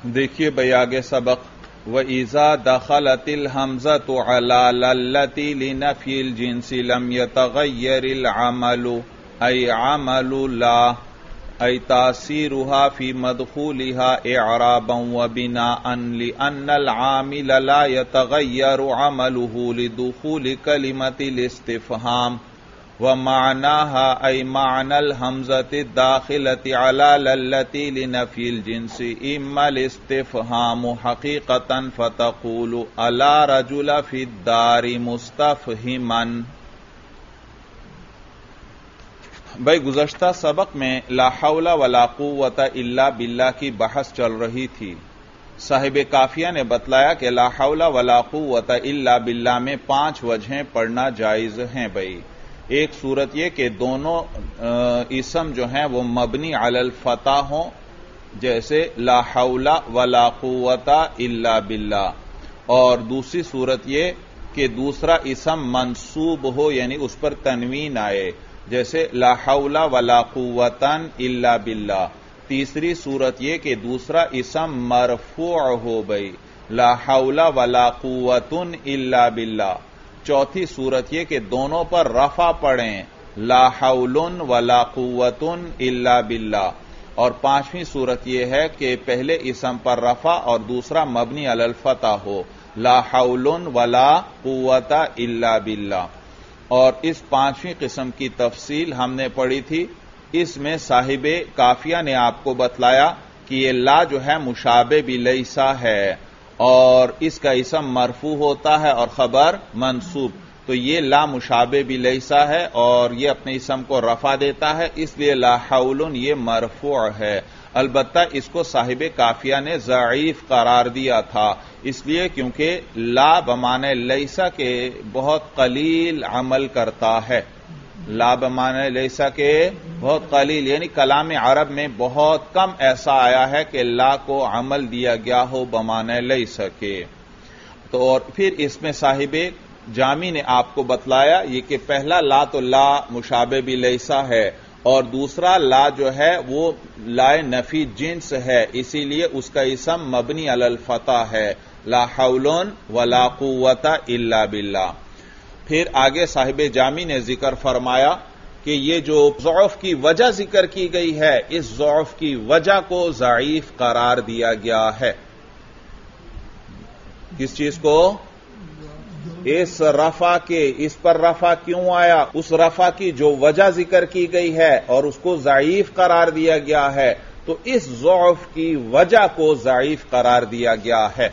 دیکھیے بھائی آگے سبق وَإِذَا دَخَلَتِ الْحَمْزَةُ عَلَى لَلَّتِ لِنَفْيِ الْجِنْسِ لَمْ يَتَغَيَّرِ الْعَمَلُ أي عمل لا أي تأثيرها في مدخولها إعرابا وبناء لأن العامل لا يتغير عمله لدخول كلمة الاستفهام ومعناها أي معنى الهمزة الداخلة على للتي لنفي الجنس إما الاستفهام حقيقة فتقول ألا رجل في الدار مستفهما. بھائی گزشتہ سبق میں لا حول ولا قوت الا باللہ کی بحث چل رہی تھی. صاحب قافیہ نے بتلایا کہ لا حول ولا قوت الا باللہ میں 5 وجہیں پڑھنا جائز ہیں. بھائی ایک صورت یہ کہ دونوں اسم جو ہیں وہ مبنی علی الفتح ہوں، جیسے لا حول ولا قوت الا باللہ، اور دوسری صورت یہ کہ دوسرا اسم منصوب ہو یعنی اس پر تنوین آئے، جیسے لا حول ولا قوتا الا باللہ. تیسری صورت یہ کہ دوسرا اسم مرفوع ہو، بھائی لا حول ولا قوت الا باللہ. چوتھی صورت یہ کہ دونوں پر رفع پڑھیں، لا حول ولا قوت الا باللہ. اور پانچویں صورت یہ ہے کہ پہلے اسم پر رفع اور دوسرا مبنی علی الفتح ہو، لا حول ولا قوت الا باللہ. اور اس پانچویں قسم کی تفصیل ہم نے پڑھی تھی. اس میں صاحب قافیہ نے آپ کو بتلایا کہ یہ لا جو ہے مشابہ بلیسا ہے اور اس کا اسم مرفوع ہوتا ہے اور خبر منصوب، تو یہ لا مشابہ بلیسا ہے اور یہ اپنے اسم کو رفع دیتا ہے، اس لیے لا حول یہ مرفوع ہے. البتہ اس کو صاحب قافیہ نے ضعیف قرار دیا تھا، اس لیے کیونکہ لا بمعنی لیسا کے بہت قلیل عمل کرتا ہے. لا بمعنی لیسا کے بہت قلیل یعنی کلام عرب میں بہت کم ایسا آیا ہے کہ لا کو عمل دیا گیا ہو بمعنی لیسا کے. تو اور پھر اس میں صاحب جامی نے آپ کو بتلایا یہ کہ پہلا لا تو لا مشابہ بلیسا ہے اور دوسرا لا جو ہے وہ لا نفی جنس ہے، اسی لیے اس کا اسم مبنی علی الفتح ہے، لا حول ولا قوت الا باللہ. پھر آگے صاحب جامی نے ذکر فرمایا کہ یہ جو ضعف کی وجہ ذکر کی گئی ہے، اس ضعف کی وجہ کو ضعیف قرار دیا گیا ہے. کس چیز کو؟ اس رفع کے، اس پر رفع کیوں آیا، اس رفع کی جو وجہ ذکر کی گئی ہے اور اس کو ضعیف قرار دیا گیا ہے، تو اس ضعف کی وجہ کو ضعیف قرار دیا گیا ہے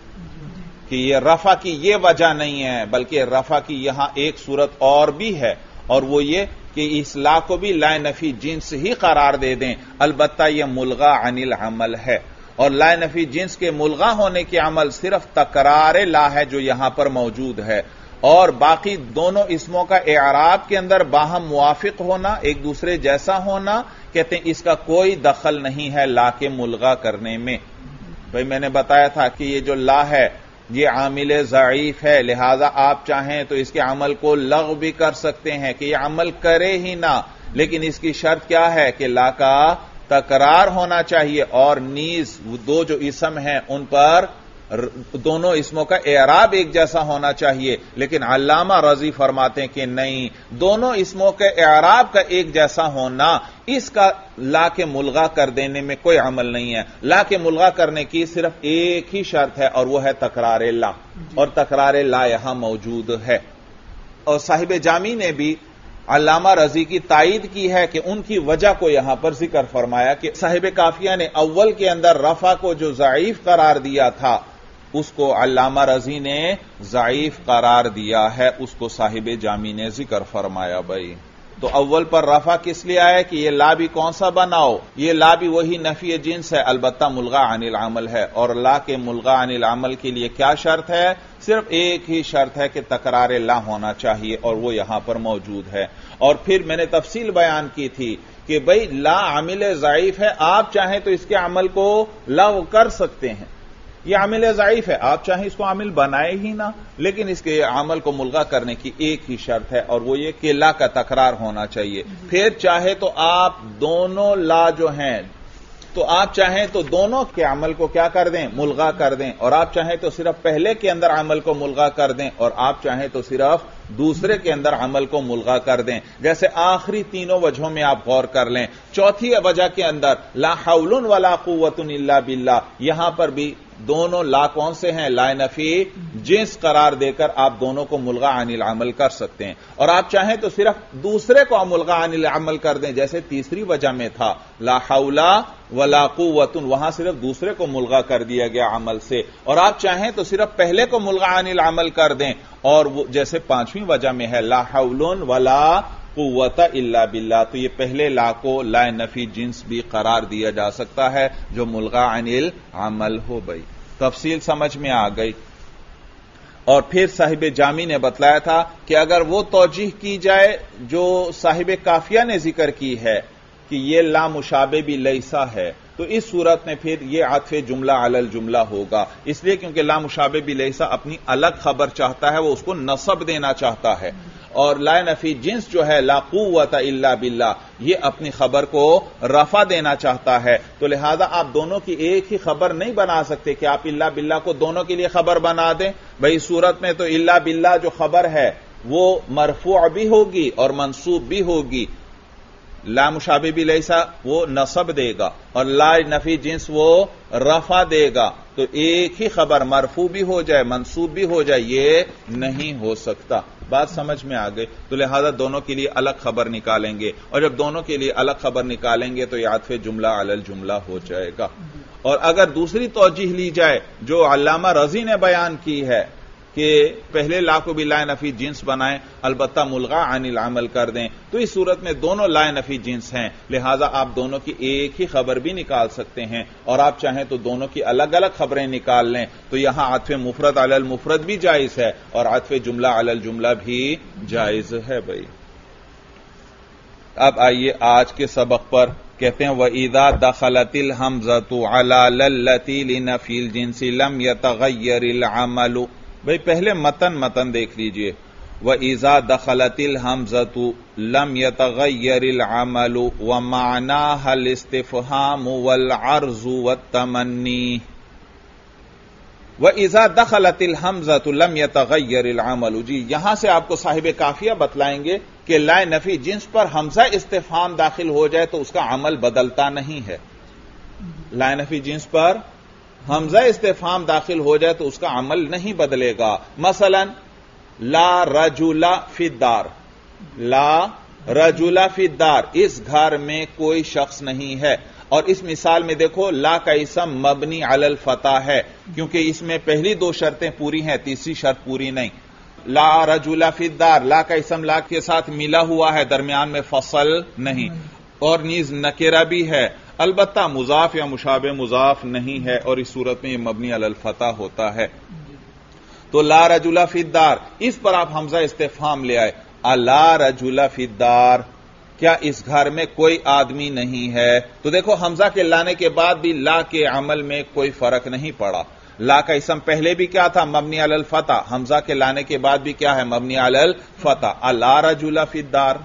کہ یہ رفع کی یہ وجہ نہیں ہے، بلکہ رفع کی یہاں ایک صورت اور بھی ہے، اور وہ یہ کہ اس لا کو بھی لا نفی جنس ہی قرار دے دیں. البتہ یہ ملغا عن العمل ہے، اور لا نفی جنس کے ملغا ہونے کے عمل صرف تکرار لا ہے جو یہاں پر موجود ہے، اور باقی دونوں اسموں کا اعراب کے اندر باہم موافق ہونا، ایک دوسرے جیسا ہونا، کہتے ہیں اس کا کوئی دخل نہیں ہے لا کے ملغا کرنے میں. بھئی میں نے بتایا تھا کہ یہ جو لا ہے یہ عامل ضعیف ہے، لہذا آپ چاہیں تو اس کے عمل کو لغو بھی کر سکتے ہیں کہ یہ عمل کرے ہی نہ، لیکن اس کی شرط کیا ہے کہ لا کا تکرار ہونا چاہیے، اور نیز دو جو اسم ہیں ان پر دونوں اسموں کا اعراب ایک جیسا ہونا چاہیے. لیکن علامہ رضی فرماتے ہیں کہ نہیں، دونوں اسموں کے اعراب کا ایک جیسا ہونا اس کا لا کے ملغا کر دینے میں کوئی عمل نہیں ہے. لا کے ملغا کرنے کی صرف ایک ہی شرط ہے اور وہ ہے تکرار لا، اور تکرار لا یہاں موجود ہے. اور صاحب جامی نے بھی علامہ رضی کی تائید کی ہے کہ ان کی وجہ کو یہاں پر ذکر فرمایا کہ صاحب قافیہ نے اول کے اندر رفع کو جو ضعیف قرار دیا تھا اس کو علامہ رضی نے ضعیف قرار دیا ہے، اس کو صاحب جامی نے ذکر فرمایا. بھائی تو اول پر رفع کس لیے آیا کہ یہ لا بھی کون سا بناؤ، یہ لا بھی وہی نفی جنس ہے، البتہ ملغا عن العمل ہے، اور لا کے ملغا عن العمل کے لیے کیا شرط ہے؟ صرف ایک ہی شرط ہے کہ تکرار لا ہونا چاہیے، اور وہ یہاں پر موجود ہے. اور پھر میں نے تفصیل بیان کی تھی کہ بھئی لا عامل ضعیف ہے، آپ چاہیں تو اس کے عمل کو لغو کر سکتے ہیں، یہ عامل ضعیف ہے، آپ چاہیں اس کو عامل بنائے ہی نہ، لیکن اس کے عمل کو ملغا کرنے کی ایک ہی شرط ہے اور وہ یہ کہ لا کا تکرار ہونا چاہیے. پھر چاہے تو آپ دونوں لا جو ہیں تو آپ چاہیں تو دونوں کے عمل کو کیا کر دیں؟ ملغا کر دیں، اور آپ چاہیں تو صرف پہلے کے اندر عمل کو ملغا کر دیں، اور آپ چاہیں تو صرف دوسرے کے اندر عمل کو ملغا کر دیں۔ جیسے آخری تینوں وجہوں میں آپ غور کر لیں۔ چوتھی وجہ کے اندر لا حول ولا قوت الا باللہ، یہاں پر بھی دونوں لا کون سے ہیں؟ لا نفی جنس قرار دے کر آپ دونوں کو ملغا عن العمل کر سکتے ہیں، اور آپ چاہیں تو صرف دوسرے کو ملغا عن العمل کر دیں، جیسے تیسری وجہ میں تھا لا حول ولا قوت، وہاں صرف دوسرے کو ملغا کر دیا گیا عمل سے، اور آپ چاہیں تو صرف پہلے کو ملغا عن العمل کر دیں، اور وہ جیسے پانچویں وجہ میں ہے لا حول ولا قوت الا باللہ، تو یہ پہلے لا کو لا نفی جنس بھی قرار دیا جا سکتا ہے جو ملغا عن العمل ہو۔ بھائی تفصیل سمجھ میں آ گئی۔ اور پھر صاحب جامی نے بتلایا تھا کہ اگر وہ توجیح کی جائے جو صاحب کافیہ نے ذکر کی ہے کہ یہ لا مشابہ بھی لیسا ہے، تو اس صورت میں پھر یہ عطف جملہ علی الجملہ ہوگا، اس لیے کیونکہ لا مشابہ بھی لیسا اپنی الگ خبر چاہتا ہے، وہ اس کو نصب دینا چاہتا ہے، اور لا نفی جنس جو ہے لا قوت الا باللہ یہ اپنی خبر کو رفع دینا چاہتا ہے، تو لہذا آپ دونوں کی ایک ہی خبر نہیں بنا سکتے کہ آپ الا باللہ کو دونوں کے لیے خبر بنا دیں۔ بھئی صورت میں تو الا باللہ جو خبر ہے وہ مرفوع بھی ہوگی اور منصوب بھی ہوگی، لا مشابہ بھی لیسا وہ نصب دے گا اور لا نفی جنس وہ رفع دے گا، تو ایک ہی خبر مرفوع بھی ہو جائے منصوب بھی ہو جائے یہ نہیں ہو سکتا۔ بات سمجھ میں آ گئی؟ تو لہذا دونوں کے لیے الگ خبر نکالیں گے، اور جب دونوں کے لیے الگ خبر نکالیں گے تو یہ عطف جملہ علی الجملہ ہو جائے گا۔ اور اگر دوسری توجیح لی جائے جو علامہ رضی نے بیان کی ہے کہ پہلے لا کو بھی لا نفی جنس بنائیں البتہ ملغا عن العمل کر دیں، تو اس صورت میں دونوں لا نفی جنس ہیں، لہذا آپ دونوں کی ایک ہی خبر بھی نکال سکتے ہیں، اور آپ چاہیں تو دونوں کی الگ الگ خبریں نکال لیں، تو یہاں عطف مفرد علی المفرد بھی جائز ہے اور عطف جملہ علی الجملہ بھی جائز ہے۔ بھائی اب آئیے آج کے سبق پر، کہتے ہیں وَإِذَا دَخَلَتِ الْحَمْزَةُ عَلَى الَّتِي لِنَفِي الْجِنسِ لَمْ يَتَغَيَّرِ الْعَمَلُ۔ بھئی پہلے متن دیکھ لیجئے، وَإِذَا دَخَلَتِ الْحَمْزَةُ لَمْ يَتَغَيَّرِ الْعَمَلُ وَمَعْنَاهَا الْإِسْتِفْهَامُ وَالْعَرْضُ وَالتَّمَنِّي۔ وَإِذَا دَخَلَتِ الْحَمْزَةُ لَمْ يَتَغَيَّرِ الْعَمَلُ، جی یہاں سے آپ کو صاحب کافیہ بتلائیں گے کہ لا نفی جنس پر حمزہ استفہام داخل ہو جائے تو اس کا عمل بدلتا نہیں ہے۔ لا نفی جنس پر حمزہ استفہام داخل ہو جائے تو اس کا عمل نہیں بدلے گا۔ مثلا لا رجل فی الدار، لا رجل فی الدار، اس گھر میں کوئی شخص نہیں ہے، اور اس مثال میں دیکھو لا کا اسم مبنی علی الفتح ہے کیونکہ اس میں پہلی دو شرطیں پوری ہیں، تیسری شرط پوری نہیں۔ لا رجل فی الدار، لا کا اسم لا کے ساتھ ملا ہوا ہے، درمیان میں فصل نہیں، اور نیز نکرہ بھی ہے، البتہ مضاف یا مشابہ مضاف نہیں ہے، اور اس صورت میں یہ مبنی علی الفتح ہوتا ہے۔ تو لا رجل فی الدار اس پر آپ حمزہ استفہام لے آئے، الا رجل فی الدار، کیا اس گھر میں کوئی آدمی نہیں ہے؟ تو دیکھو حمزہ کے لانے کے بعد بھی لا کے عمل میں کوئی فرق نہیں پڑا، لا کا اسم پہلے بھی کیا تھا؟ مبنی علی الفتح، حمزہ کے لانے کے بعد بھی کیا ہے؟ مبنی علی الفتح، الا رجل فی الدار۔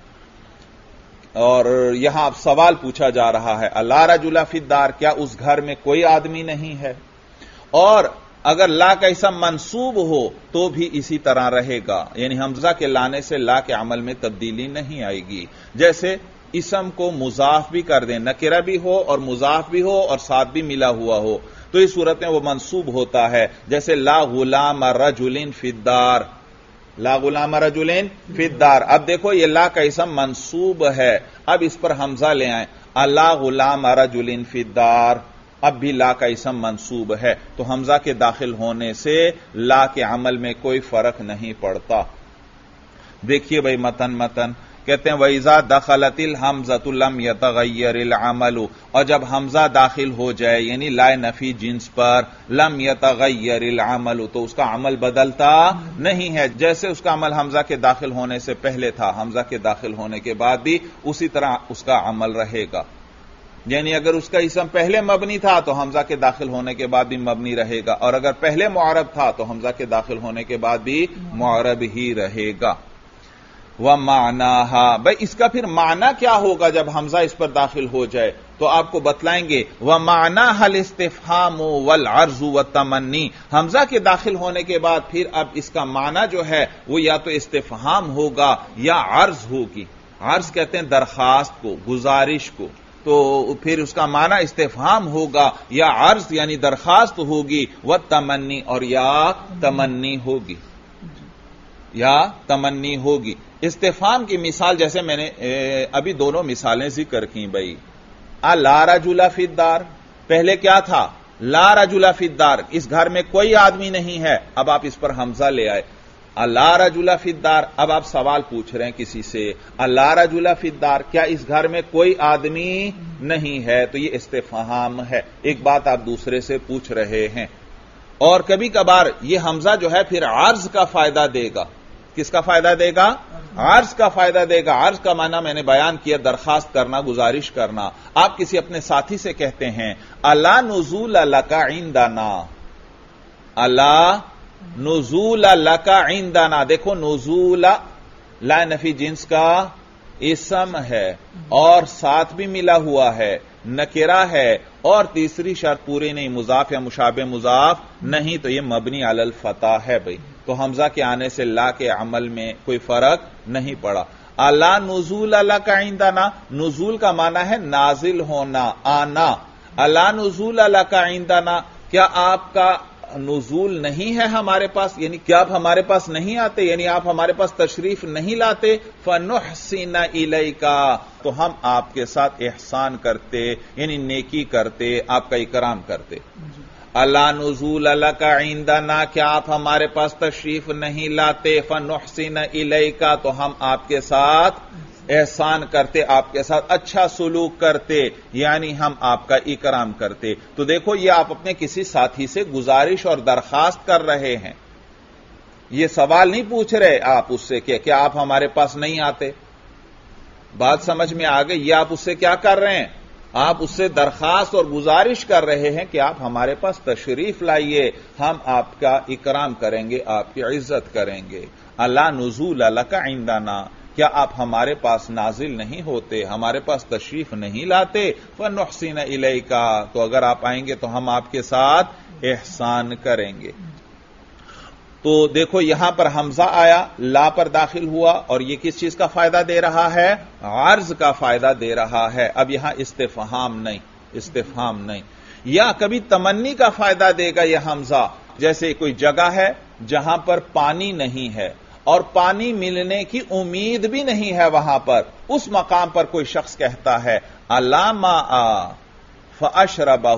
اور یہاں اب سوال پوچھا جا رہا ہے الا رجل فی الدار، کیا اس گھر میں کوئی آدمی نہیں ہے؟ اور اگر لا کا اسم منصوب ہو تو بھی اسی طرح رہے گا، یعنی حمزہ کے لانے سے لا کے عمل میں تبدیلی نہیں آئے گی۔ جیسے اسم کو مضاف بھی کر دیں، نکرہ بھی ہو اور مضاف بھی ہو اور ساتھ بھی ملا ہوا ہو، تو اس صورت میں وہ منصوب ہوتا ہے، جیسے لا غلام رجل فی الدار، لا غلام رجل فی الدار۔ اب دیکھو یہ لا کا اسم منصوب ہے، اب اس پر حمزہ لے آئیں، الا غلام رجل فی الدار، اب بھی لا کا اسم منصوب ہے، تو حمزہ کے داخل ہونے سے لا کے عمل میں کوئی فرق نہیں پڑتا۔ دیکھیے بھائی متن کہتے ہیں وَإِذَا دَخَلَتِ الْحَمْزَةُ لَمْ يَتَغَيَّرِ الْعَمَلُ، اور جب حمزہ داخل ہو جائے یعنی لا نفی جنس پر، لم يتغیر العمل، تو اس کا عمل بدلتا نہیں ہے، جیسے اس کا عمل حمزہ کے داخل ہونے سے پہلے تھا، حمزہ کے داخل ہونے کے بعد بھی اسی طرح اس کا عمل رہے گا۔ یعنی اگر اس کا اسم پہلے مبنی تھا تو حمزہ کے داخل ہونے کے بعد بھی مبنی رہے گا، اور اگر پہلے معرب تھا تو حمزہ کے داخل ہونے کے بعد بھی معرب ہی رہے گا۔ وَمَعْنَاهَا، بھئی اس کا پھر معنی کیا ہوگا جب حمزہ اس پر داخل ہو جائے؟ تو آپ کو بتلائیں گے وَمَعْنَاهَا الْاِسْتِفْحَامُ وَالْعَرْضُ وَالتَّمَنِّي، حمزہ کے داخل ہونے کے بعد پھر اب اس کا معنی جو ہے وہ یا تو استفہام ہوگا یا عرض ہوگی. عرض کہتے ہیں درخواست کو، گزارش کو، تو پھر اس کا معنی استفہام ہوگا یا عرض یعنی درخواست ہوگی، وَالتَّمَنِّي، اور یا تمنی ہوگی، یا تمنی ہوگی. استفہام کی مثال جیسے میں نے ابھی دونوں مثالیں ذکر کی بھائی. لا رجل فی الدار، پہلے کیا تھا؟ لا رجل فی الدار، اس گھر میں کوئی آدمی نہیں ہے. اب آپ اس پر حمزہ لے آئے، لا رجل فی الدار. اب آپ سوال پوچھ رہے ہیں کسی سے، لا رجل فی الدار، کیا اس گھر میں کوئی آدمی نہیں ہے؟ تو یہ استفہام ہے، ایک بات آپ دوسرے سے پوچھ رہے ہیں. اور کبھی کبھار یہ حمزہ جو ہے پھر عرض کا فائدہ دے گا. کس کا فائدہ دے گا؟ عرض کا فائدہ دے گا. عرض کا معنی میں نے بیان کیا، درخواست کرنا، گزارش کرنا. آپ کسی اپنے ساتھی سے کہتے ہیں الا نزول لک عندنا، الا نزول لک عندنا. دیکھو نزول لا نفی جنس کا اسم ہے اور ساتھ بھی ملا ہوا ہے، نکرہ ہے، اور تیسری شرط پوری نہیں، مضاف یا مشابہ مضاف نہیں، تو یہ مبنی علی الفتح ہے بھائی. تو حمزہ کے آنے سے لا کے عمل میں کوئی فرق نہیں پڑا. الا نزول لک عندنا، نزول کا معنی ہے نازل ہونا، آنا. الا نزول لک عندنا، کیا آپ کا نزول نہیں ہے ہمارے پاس، یعنی کیا آپ ہمارے پاس نہیں آتے، یعنی آپ ہمارے پاس تشریف نہیں لاتے. فنحسن الیک، تو ہم آپ کے ساتھ احسان کرتے، یعنی نیکی کرتے، آپ کا اکرام کرتے. الا نزول لک عندنا، کیا آپ ہمارے پاس تشریف نہیں لاتے. فنحسن الیک، تو ہم آپ کے ساتھ احسان کرتے، آپ کے ساتھ اچھا سلوک کرتے، یعنی ہم آپ کا اکرام کرتے. تو دیکھو یہ آپ اپنے کسی ساتھی سے گزارش اور درخواست کر رہے ہیں، یہ سوال نہیں پوچھ رہے آپ اس سے کہ کیا آپ ہمارے پاس نہیں آتے. بات سمجھ میں آ گئی؟ یہ آپ اس سے کیا کر رہے ہیں؟ آپ اس سے درخواست اور گزارش کر رہے ہیں کہ آپ ہمارے پاس تشریف لائیے، ہم آپ کا اکرام کریں گے، آپ کی عزت کریں گے. الا نزول لک عندنا، کیا آپ ہمارے پاس نازل نہیں ہوتے، ہمارے پاس تشریف نہیں لاتے. فنحسن الیک، تو اگر آپ آئیں گے تو ہم آپ کے ساتھ احسان کریں گے. تو دیکھو یہاں پر حمزہ آیا، لا پر داخل ہوا، اور یہ کس چیز کا فائدہ دے رہا ہے؟ عرض کا فائدہ دے رہا ہے. اب یہاں استفہام نہیں، استفہام نہیں. یا کبھی تمنی کا فائدہ دے گا یہ حمزہ، جیسے کوئی جگہ ہے جہاں پر پانی نہیں ہے اور پانی ملنے کی امید بھی نہیں ہے وہاں پر. اس مقام پر کوئی شخص کہتا ہے الا ماء فاشربہ،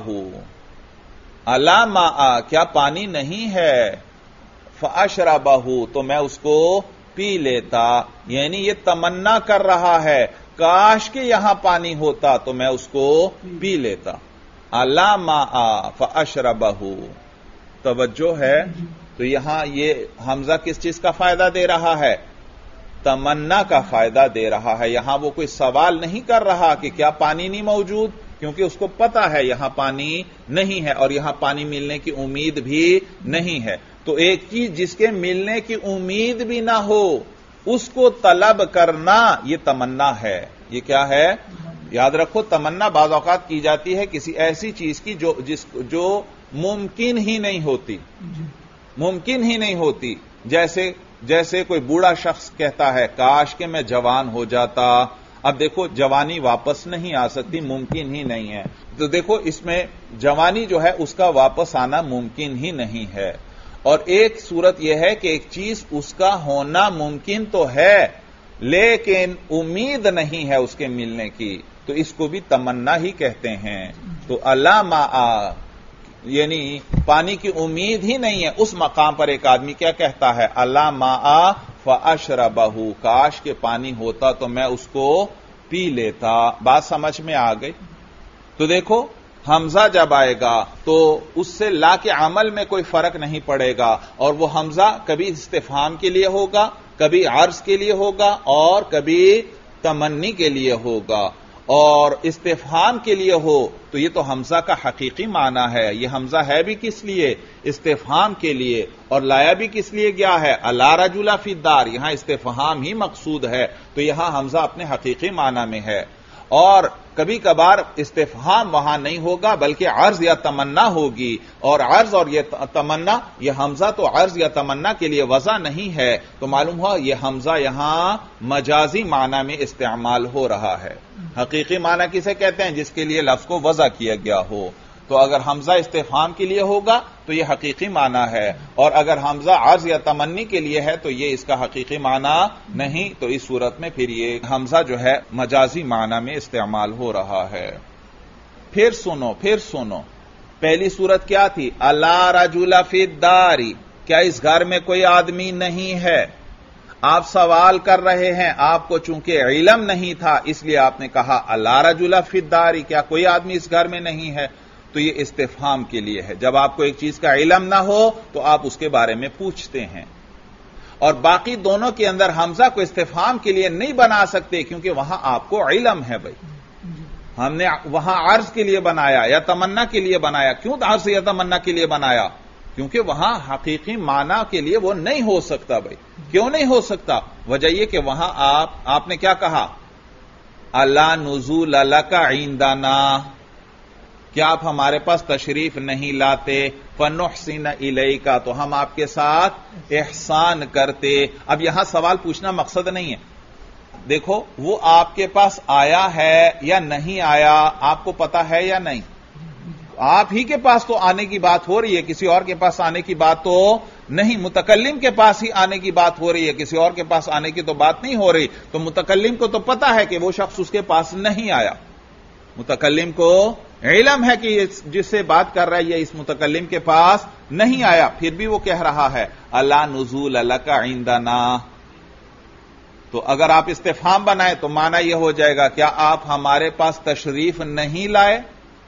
الا ماء، کیا پانی نہیں ہے؟ فاشربہ، تو میں اس کو پی لیتا. یعنی یہ تمنا کر رہا ہے کاش کہ یہاں پانی ہوتا تو میں اس کو پی لیتا. الا ماء فاشربہ، توجہ ہے. تو یہاں یہ حمزہ کس چیز کا فائدہ دے رہا ہے؟ تمنا کا فائدہ دے رہا ہے. یہاں وہ کوئی سوال نہیں کر رہا کہ کیا پانی نہیں موجود، کیونکہ اس کو پتا ہے یہاں پانی نہیں ہے اور یہاں پانی ملنے کی امید بھی نہیں ہے. تو ایک چیز جس کے ملنے کی امید بھی نہ ہو اس کو طلب کرنا، یہ تمنا ہے. یہ کیا ہے؟ یاد رکھو، تمنا بعض اوقات کی جاتی ہے کسی ایسی چیز کی جو ممکن ہی نہیں ہوتی، ممکن ہی نہیں ہوتی. جیسے کوئی بوڑھا شخص کہتا ہے کاش کہ میں جوان ہو جاتا. اب دیکھو جوانی واپس نہیں آ سکتی، ممکن ہی نہیں ہے. تو دیکھو اس میں جوانی جو ہے اس کا واپس آنا ممکن ہی نہیں ہے. اور ایک صورت یہ ہے کہ ایک چیز اس کا ہونا ممکن تو ہے لیکن امید نہیں ہے اس کے ملنے کی، تو اس کو بھی تمنا ہی کہتے ہیں. تو الا ماء، یعنی پانی کی امید ہی نہیں ہے، اس مقام پر ایک آدمی کیا کہتا ہے؟ الا ماء فاشربہ، کاش کہ پانی ہوتا تو میں اس کو پی لیتا. بات سمجھ میں آ گئی؟ تو دیکھو حمزہ جب آئے گا تو اس سے لا کے عمل میں کوئی فرق نہیں پڑے گا، اور وہ حمزہ کبھی استفہام کے لیے ہوگا، کبھی عرض کے لیے ہوگا اور کبھی تمنی کے لیے ہوگا. اور استفہام کے لیے ہو تو یہ تو حمزہ کا حقیقی معنی ہے. یہ حمزہ ہے بھی کس لیے؟ استفہام کے لیے. اور لایا بھی کس لیے گیا ہے؟ الا رجل فی الدار. یہاں استفہام ہی مقصود ہے تو یہاں حمزہ اپنے حقیقی معنی میں ہے. اور کبھی کبھار استفہام وہاں نہیں ہوگا بلکہ عرض یا تمنا ہوگی، اور عرض اور یہ تمنا، یہ حمزہ تو عرض یا تمنا کے لیے وضع نہیں ہے، تو معلوم ہوا یہ حمزہ یہاں مجازی معنی میں استعمال ہو رہا ہے. حقیقی معنی کسے کہتے ہیں؟ جس کے لیے لفظ کو وضع کیا گیا ہو. تو اگر حمزہ استفہام کے لیے ہوگا تو یہ حقیقی معنی ہے، اور اگر حمزہ عرض یا تمنی کے لیے ہے تو یہ اس کا حقیقی معنی نہیں. تو اس صورت میں پھر یہ حمزہ جو ہے مجازی معنی میں استعمال ہو رہا ہے. پھر سنو پہلی صورت کیا تھی؟ الا رجل فی الدار. کیا اس گھر میں کوئی آدمی نہیں ہے؟ آپ سوال کر رہے ہیں، آپ کو چونکہ علم نہیں تھا اس لیے آپ نے کہا الا رجل فی الدار، کیا کوئی آدمی اس گھر میں نہیں ہے؟ تو یہ استفہام کے لیے ہے. جب آپ کو ایک چیز کا علم نہ ہو تو آپ اس کے بارے میں پوچھتے ہیں. اور باقی دونوں کے اندر حمزہ کو استفہام کے لیے نہیں بنا سکتے کیونکہ وہاں آپ کو علم ہے. بھائی ہم نے وہاں عرض کے لیے بنایا یا تمنا کے لیے بنایا. کیوں عرض یا تمنا کے لیے بنایا؟ کیونکہ وہاں حقیقی معنی کے لیے وہ نہیں ہو سکتا. بھائی کیوں نہیں ہو سکتا؟ وجہ یہ کہ وہاں آپ نے کیا کہا؟ الا نزول لک عندنا، کیا آپ ہمارے پاس تشریف نہیں لاتے؟ فنحسن الیک، تو ہم آپ کے ساتھ احسان کرتے. اب یہاں سوال پوچھنا مقصد نہیں ہے. دیکھو وہ آپ کے پاس آیا ہے یا نہیں آیا آپ کو پتا ہے یا نہیں؟ آپ ہی کے پاس تو آنے کی بات ہو رہی ہے، کسی اور کے پاس آنے کی بات تو نہیں. متکلم کے پاس ہی آنے کی بات ہو رہی ہے، کسی اور کے پاس آنے کی تو بات نہیں ہو رہی. تو متکلم کو تو پتا ہے کہ وہ شخص اس کے پاس نہیں آیا. متکلم کو علم ہے کہ جس سے بات کر رہا ہے یہ اس متکلم کے پاس نہیں آیا، پھر بھی وہ کہہ رہا ہے الا نزول لک عندنا. تو اگر آپ استفہام بنائیں تو معنی یہ ہو جائے گا کیا آپ ہمارے پاس تشریف نہیں لائے؟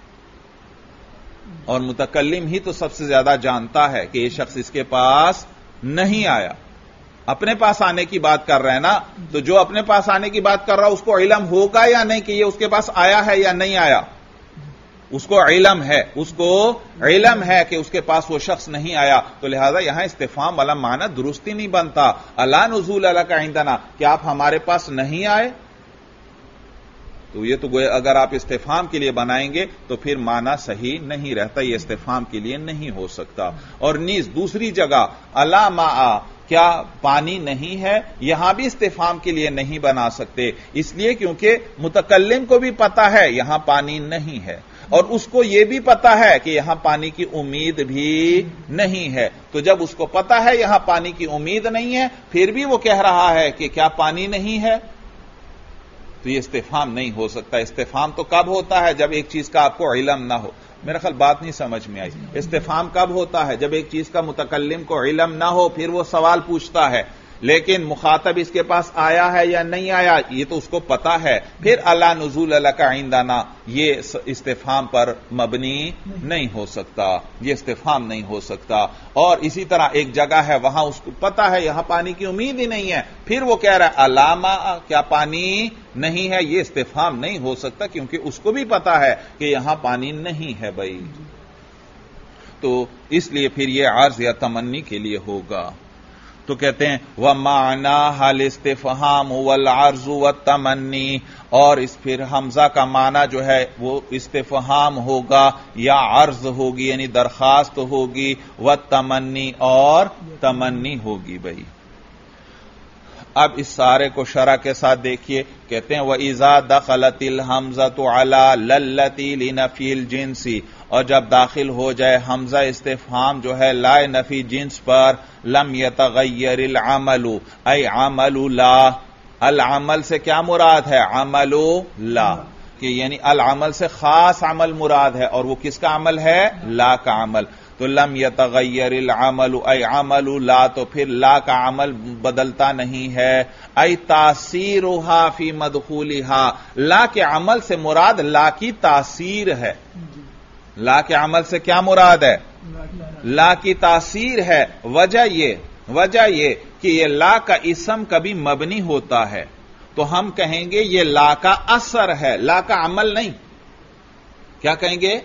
اور متکلم ہی تو سب سے زیادہ جانتا ہے کہ یہ شخص اس کے پاس نہیں آیا. اپنے پاس آنے کی بات کر رہے ہیں نا، تو جو اپنے پاس آنے کی بات کر رہا اس کو علم ہوگا یا نہیں کہ یہ اس کے پاس آیا ہے یا نہیں آیا؟ اس کو علم ہے، اس کو علم ہے کہ اس کے پاس وہ شخص نہیں آیا. تو لہذا یہاں استفہام والا معنی درستی نہیں بنتا. الا نزول لک عندنا، کیا آپ ہمارے پاس نہیں آئے؟ تو یہ تو اگر آپ استفہام کے لیے بنائیں گے تو پھر معنی صحیح نہیں رہتا، یہ استفہام کے لیے نہیں ہو سکتا. اور نیز دوسری جگہ الا ماء، کیا پانی نہیں ہے؟ یہاں بھی استفہام کے لیے نہیں بنا سکتے، اس لیے کیونکہ متکلم کو بھی پتا ہے یہاں پانی نہیں ہے، اور اس کو یہ بھی پتا ہے کہ یہاں پانی کی امید بھی نہیں ہے. تو جب اس کو پتا ہے یہاں پانی کی امید نہیں ہے پھر بھی وہ کہہ رہا ہے کہ کیا پانی نہیں ہے، تو یہ استفہام نہیں ہو سکتا. استفہام تو کب ہوتا ہے؟ جب ایک چیز کا آپ کو علم نہ ہو. میرا خیال بات نہیں سمجھ میں آئی. استفہام کب ہوتا ہے؟ جب ایک چیز کا متکلم کو علم نہ ہو پھر وہ سوال پوچھتا ہے، لیکن مخاطب اس کے پاس آیا ہے یا نہیں آیا یہ تو اس کو پتا ہے. پھر الا نزول لک عندنا یہ استفہام پر مبنی نہیں ہو سکتا، یہ استفہام نہیں ہو سکتا. اور اسی طرح ایک جگہ ہے وہاں اس کو پتا ہے یہاں پانی کی امید ہی نہیں ہے، پھر وہ کہہ رہا ہے الا ماء، کیا پانی نہیں ہے؟ یہ استفہام نہیں ہو سکتا کیونکہ اس کو بھی پتا ہے کہ یہاں پانی نہیں ہے. بھائی تو اس لیے پھر یہ عرض یا تمنی کے لیے ہوگا. تو کہتے ہیں وَمَعْنَاهَا الْإِسْتِفْهَامُ وَالْعَرْضُ وَالتَّمَنِّي، اور اس پھر حمزہ کا معنی جو ہے وہ استفہام ہوگا یا عرض ہوگی یعنی درخواست ہوگی، وَالتَّمَنِّي اور تمنی ہوگی. بھائی اب اس سارے کو شرح کے ساتھ دیکھیے. کہتے ہیں وَإِذَا دَخَلَتِ الْحَمْزَةُ عَلَى لَلَّتِي لِنَفْيِ الْجِنْسِ، اور جب داخل ہو جائے حمزہ استفہام جو ہے لائے نفی جنس پر، لم يتغیر العمل ای عمل لا. العمل سے کیا مراد ہے؟ عمل لا، کہ یعنی العمل سے خاص عمل مراد ہے، اور وہ کس کا عمل ہے؟ لا کا عمل. تو لم يتغیر العمل ای عمل لا، تو پھر لا کا عمل بدلتا نہیں ہے. ای تاثیرها فی مدخولها، لا کے عمل سے مراد لا کی تاثیر ہے. لا کے عمل سے کیا مراد ہے؟ لا کی تاثیر ہے. وجہ یہ کہ یہ لا کا اسم کبھی مبنی ہوتا ہے تو ہم کہیں گے یہ لا کا اثر ہے، لا کا عمل نہیں. کیا کہیں گے؟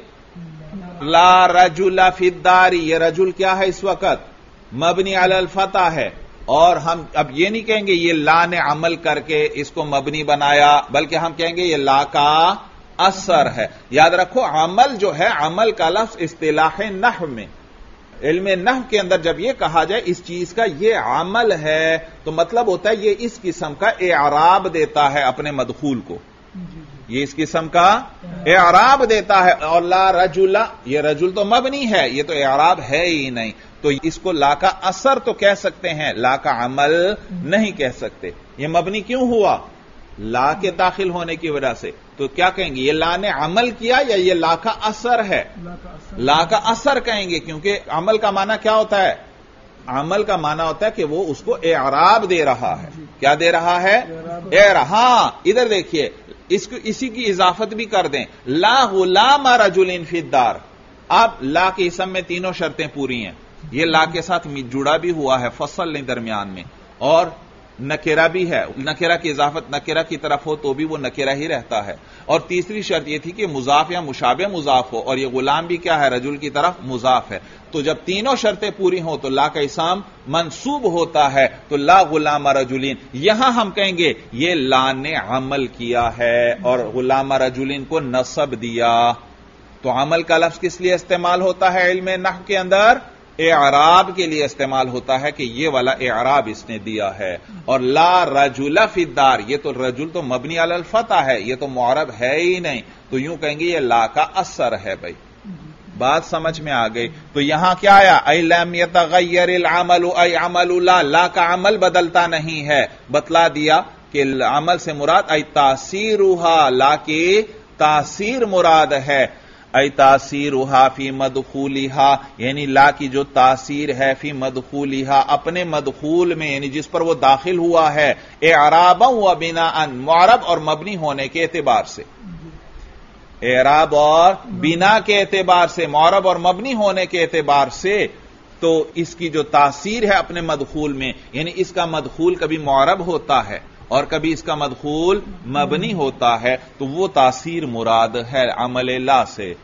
لا رجل فی الدار. یہ رجل کیا ہے اس وقت؟ مبنی علی الفتح ہے. اور ہم اب یہ نہیں کہیں گے یہ لا نے عمل کر کے اس کو مبنی بنایا، بلکہ ہم کہیں گے یہ لا کا اثر ہے. یاد رکھو عمل جو ہے، عمل کا لفظ اصطلاح نحو میں، علم نحو کے اندر جب یہ کہا جائے اس چیز کا یہ عمل ہے تو مطلب ہوتا ہے یہ اس قسم کا اعراب دیتا ہے اپنے مدخول کو، یہ اس قسم کا اعراب دیتا ہے. اور لا رجل، یہ رجل تو مبنی ہے، یہ تو اعراب ہے ہی نہیں، تو اس کو لا کا اثر تو کہہ سکتے ہیں، لا کا عمل نہیں کہہ سکتے. یہ مبنی کیوں ہوا؟ لا کے داخل ہونے کی وجہ سے. تو کیا کہیں گے؟ یہ لا نے عمل کیا یا یہ لا کا اثر ہے؟ لا کا اثر کہیں گے، کیونکہ عمل کا معنی کیا ہوتا ہے؟ عمل کا معنی ہوتا ہے کہ وہ اس کو اعراب دے رہا ہے. کیا دے رہا ہے؟ ہاں ادھر دیکھیے، اسی کی اضافت بھی کر دیں، لا غلام رجل فی الدار. اب لا کے اسم میں تینوں شرطیں پوری ہیں. یہ لا کے ساتھ جڑا بھی ہوا ہے، فصل نہیں درمیان میں، اور نکرہ بھی ہے. نکرہ کی اضافت نکرہ کی طرف ہو تو بھی وہ نکرہ ہی رہتا ہے. اور تیسری شرط یہ تھی کہ مضاف یا مشابہ مضاف ہو، اور یہ غلام بھی کیا ہے؟ رجل کی طرف مضاف ہے. تو جب تینوں شرطیں پوری ہوں تو لا کا اسم منصوب ہوتا ہے. تو لا غلام رجلین، یہاں ہم کہیں گے یہ لا نے عمل کیا ہے اور غلام رجلین کو نصب دیا. تو عمل کا لفظ کس لیے استعمال ہوتا ہے علم نحو کے اندر؟ اعراب کے لیے استعمال ہوتا ہے کہ یہ والا اعراب اس نے دیا ہے. اور لا رجل فی الدار، یہ تو رجل تو مبنی علی الفتح ہے، یہ تو معرب ہے ہی نہیں، تو یوں کہیں گے یہ لا کا اثر ہے. بھائی بات سمجھ میں آ گئی؟ تو یہاں کیا آیا؟ ای لم یتغیر العمل، ای عمل لا، لا کا عمل بدلتا نہیں ہے. بتلا دیا کہ عمل سے مراد ای تاثیرها، لا کی تاثیر مراد ہے. ای تاثیرها فی مدخولها، یعنی لا کی جو تاثیر ہے فی مدخولها، اپنے مدخول میں، یعنی جس پر وہ داخل ہوا ہے، اعرابا و بناء، معرب اور مبنی ہونے کے اعتبار سے، اعراب اور بنا کے اعتبار سے، معرب اور مبنی ہونے کے اعتبار سے. تو اس کی جو تاثیر ہے اپنے مدخول میں، یعنی اس کا مدخول کبھی معرب ہوتا ہے اور کبھی اس کا مدخول مبنی ہوتا ہے، تو وہ تاثیر مراد ہے عمل لا سے.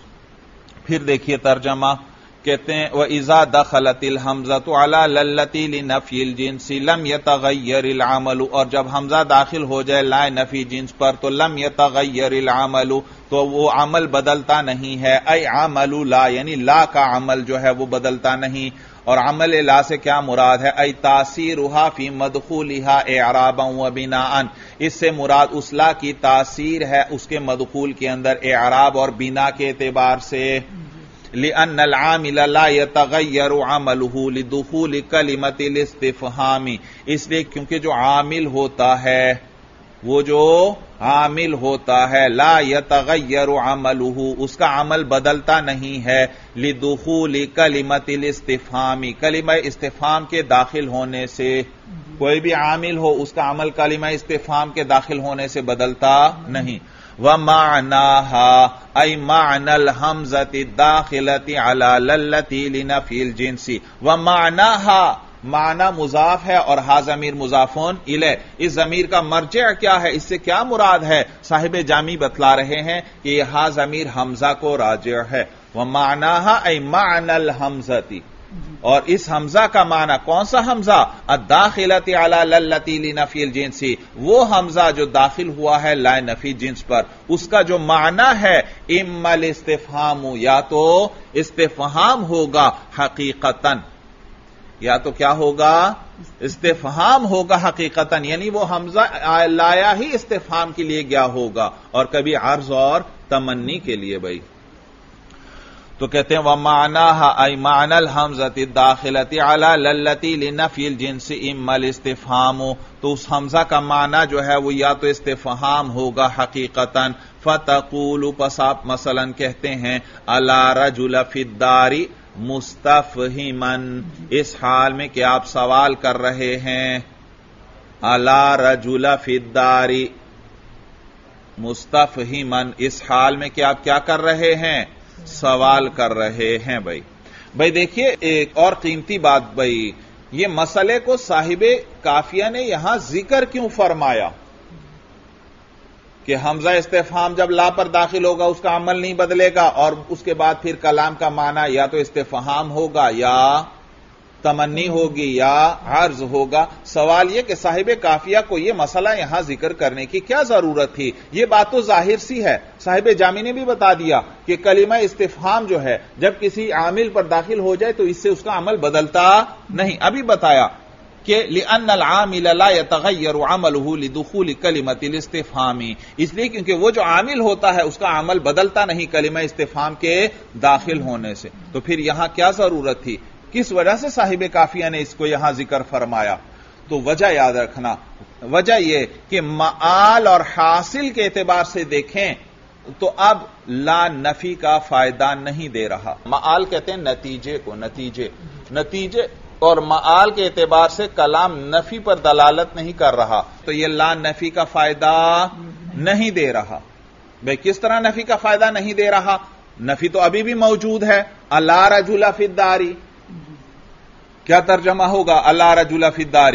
پھر دیکھیے ترجمہ، کہتے ہیں وَإِذَا دَخَلَتِ الْحَمْزَةُ عَلَى لَلَّتِي لِنَفْيِ الْجِنْسِ لَمْ يَتَغَيَّرِ الْعَمَلُ، اور جب حمزہ داخل ہو جائے لائے نفی جنس پر تو لم يتغیر العمل، تو وہ عمل بدلتا نہیں ہے. ای عمل لا، یعنی لا کا عمل جو ہے وہ بدلتا نہیں. اور عمل لا سے کیا مراد ہے؟ ای تاثیرها فی مدخولها اعرابا و بناء، اس سے مراد اس لا کی تاثیر ہے اس کے مدخول کے اندر اعراب اور بنا کے اعتبار سے. لأن العامل لا يتغیر عمله لدخول کلمۃ الاستفہام، اس لیے کیونکہ جو عامل ہوتا ہے، وہ جو عامل ہوتا ہے، لا یتغیر عملہ، اس کا عمل بدلتا نہیں ہے، لدخول کلمۃ الاستفہام، کلمہ استفہام کے داخل ہونے سے. کوئی بھی عامل ہو اس کا عمل کلمہ استفہام کے داخل ہونے سے بدلتا نہیں. وَمَعْنَاهَا أي معنى الحمزة الداخلة على للتي لنفي الجنس. ومعناها، معنی مضاف ہے اور ہا ضمیر مضافون الیہ. اس ضمیر کا مرجع کیا ہے؟ اس سے کیا مراد ہے؟ صاحب جامی بتلا رہے ہیں کہ یہ ہا ضمیر حمزہ کو راجع ہے. ومعناها أي معنى الحمزة، اور اس حمزہ کا معنی کون سا حمزہ؟ الداخلۃ علی للتی لنفی الجنس، وہ حمزہ جو داخل ہوا ہے لائے نفی جنس پر، اس کا جو معنی ہے اما الاستفہام، یا تو استفہام ہوگا حقیقتاً، یا تو کیا ہوگا؟ استفہام ہوگا حقیقتاً، یعنی وہ حمزہ لایا ہی استفہام کے لیے گیا ہوگا، اور کبھی عرض اور تمنی کے لیے. بھائی تو کہتے ہیں وَمَعْنَاهَا أَيْ مَعْنَى الْحَمْزَةِ الدَّاخِلَةِ عَلَى لَلَّتِي لِنَفْيِ الْجِنْسِ إِمَّا الْإِسْتِفْهَامُ، تو اس حمزہ کا معنی جو ہے وہ یا تو استفہام ہوگا حقیقتاً. فَتَقُولُ، پس آپ مثلا کہتے ہیں عَلَى رَجُلَ فِي الدَّارِ مُسْتَفْهِمًا، اس حال میں کہ آپ سوال کر رہے ہیں. عَلَى رَجُلَ فِي الدَّارِ مُسْتَفْهِمًا، اس حال میں کہ آپ کیا کر رہے ہیں؟ سوال کر رہے ہیں. بھائی دیکھیے ایک اور قیمتی بات، بھائی یہ مسئلے کو صاحب کافیہ نے یہاں ذکر کیوں فرمایا؟ کہ حمزہ استفہام جب لا پر داخل ہوگا اس کا عمل نہیں بدلے گا، اور اس کے بعد پھر کلام کا معنی یا تو استفہام ہوگا یا تمنی ہوگی یا عرض ہوگا۔ سوال یہ کہ صاحب کافیہ کو یہ مسئلہ یہاں ذکر کرنے کی کیا ضرورت تھی؟ یہ بات تو ظاہر سی ہے، صاحب جامی نے بھی بتا دیا کہ کلمہ استفہام جو ہے جب کسی عامل پر داخل ہو جائے تو اس سے اس کا عمل بدلتا نہیں۔ ابھی بتایا کہ لِأَنَّ الْعَامِلَ لَا يَتَغَيَّرُ عَمَلُهُ لِدُخُولِ كَلِمَةِ الْاِسْتِفْهَامِ، اس لیے کیونکہ وہ جو عامل ہوتا ہے اس کا عمل بدلتا نہیں کلمہ استفہام کے داخل ہونے سے، تو پھر یہاں کیا ضرورت تھی؟ کس وجہ سے صاحب کافیہ نے اس کو یہاں ذکر فرمایا؟ تو وجہ یاد رکھنا، وجہ یہ کہ معال اور حاصل کے اعتبار سے دیکھیں تو اب لا نفی کا فائدہ نہیں دے رہا۔ معال کہتے ہیں نتیجے کو، نتیجے اور معال کے اعتبار سے کلام نفی پر دلالت نہیں کر رہا، تو یہ لا نفی کا فائدہ نہیں دے رہا۔ بھئی کس طرح نفی کا فائدہ نہیں دے رہا؟ نفی تو ابھی بھی موجود ہے، الا رجل فی الدار، کیا ترجمہ ہوگا الا رجل فی الدار؟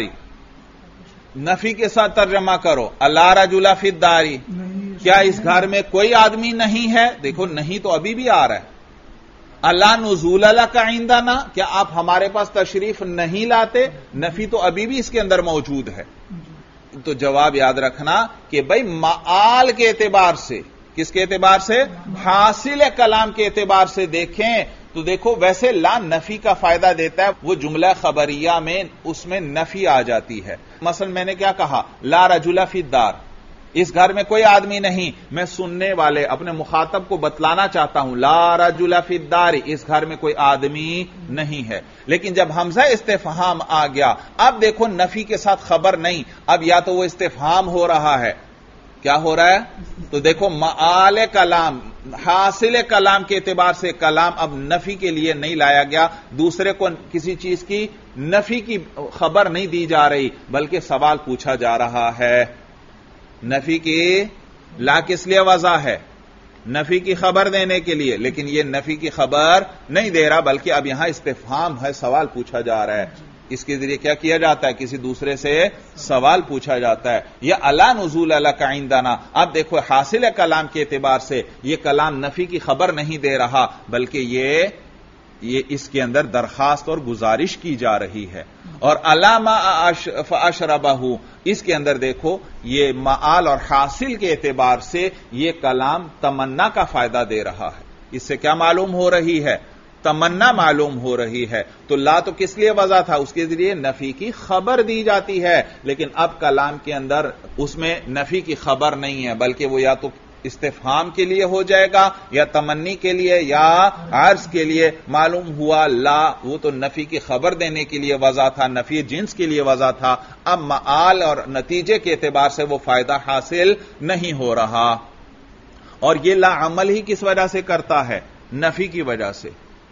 نفی کے ساتھ ترجمہ کرو، الا رجل فی الدار، کیا اس گھر میں کوئی آدمی نہیں ہے؟ دیکھو نہیں تو ابھی بھی آ رہا ہے۔ الا نزول لک عندنا، کیا آپ ہمارے پاس تشریف نہیں لاتے؟ نفی تو ابھی بھی اس کے اندر موجود ہے۔ تو جواب یاد رکھنا کہ بھئی معال کے اعتبار سے، کس کے اعتبار سے؟ حاصل کلام کے اعتبار سے دیکھیں تو دیکھو ویسے لا نفی کا فائدہ دیتا ہے، وہ جملہ خبریہ میں اس میں نفی آ جاتی ہے۔ مثلا میں نے کیا کہا؟ لا رجل فی الدار، اس گھر میں کوئی آدمی نہیں، میں سننے والے اپنے مخاطب کو بتلانا چاہتا ہوں لا رجل فی الدار، اس گھر میں کوئی آدمی نہیں ہے۔ لیکن جب حمزہ استفہام آ گیا، اب دیکھو نفی کے ساتھ خبر نہیں، اب یا تو وہ استفہام ہو رہا ہے، کیا ہو رہا ہے؟ تو دیکھو معال کلام، حاصل کلام کے اعتبار سے کلام اب نفی کے لیے نہیں لایا گیا، دوسرے کو کسی چیز کی نفی کی خبر نہیں دی جا رہی بلکہ سوال پوچھا جا رہا ہے۔ نفی کی لا کس لیے وضع ہے؟ نفی کی خبر دینے کے لیے، لیکن یہ نفی کی خبر نہیں دے رہا بلکہ اب یہاں استفہام ہے، سوال پوچھا جا رہا ہے۔ اس کے ذریعے کیا کیا جاتا ہے؟ کسی دوسرے سے سوال پوچھا جاتا ہے۔ یا الا نزول لک عندنا، اب دیکھو حاصل کلام کے اعتبار سے یہ کلام نفی کی خبر نہیں دے رہا بلکہ یہ اس کے اندر درخواست اور گزارش کی جا رہی ہے۔ اور الا ما فاشربہ، اس کے اندر دیکھو یہ معال اور حاصل کے اعتبار سے یہ کلام تمنا کا فائدہ دے رہا ہے۔ اس سے کیا معلوم ہو رہی ہے؟ تمنا معلوم ہو رہی ہے۔ تو لا تو کس لیے وضع تھا؟ اس کے ذریعے نفی کی خبر دی جاتی ہے، لیکن اب کلام کے اندر اس میں نفی کی خبر نہیں ہے بلکہ وہ یا تو استفہام کے لیے ہو جائے گا یا تمنی کے لیے یا عرض کے لیے۔ معلوم ہوا لا وہ تو نفی کی خبر دینے کے لیے وضع تھا، نفی جنس کے لیے وضع تھا، اب معال اور نتیجے کے اعتبار سے وہ فائدہ حاصل نہیں ہو رہا۔ اور یہ لا عمل ہی کس وجہ سے کرتا ہے؟ نفی کی وجہ سے۔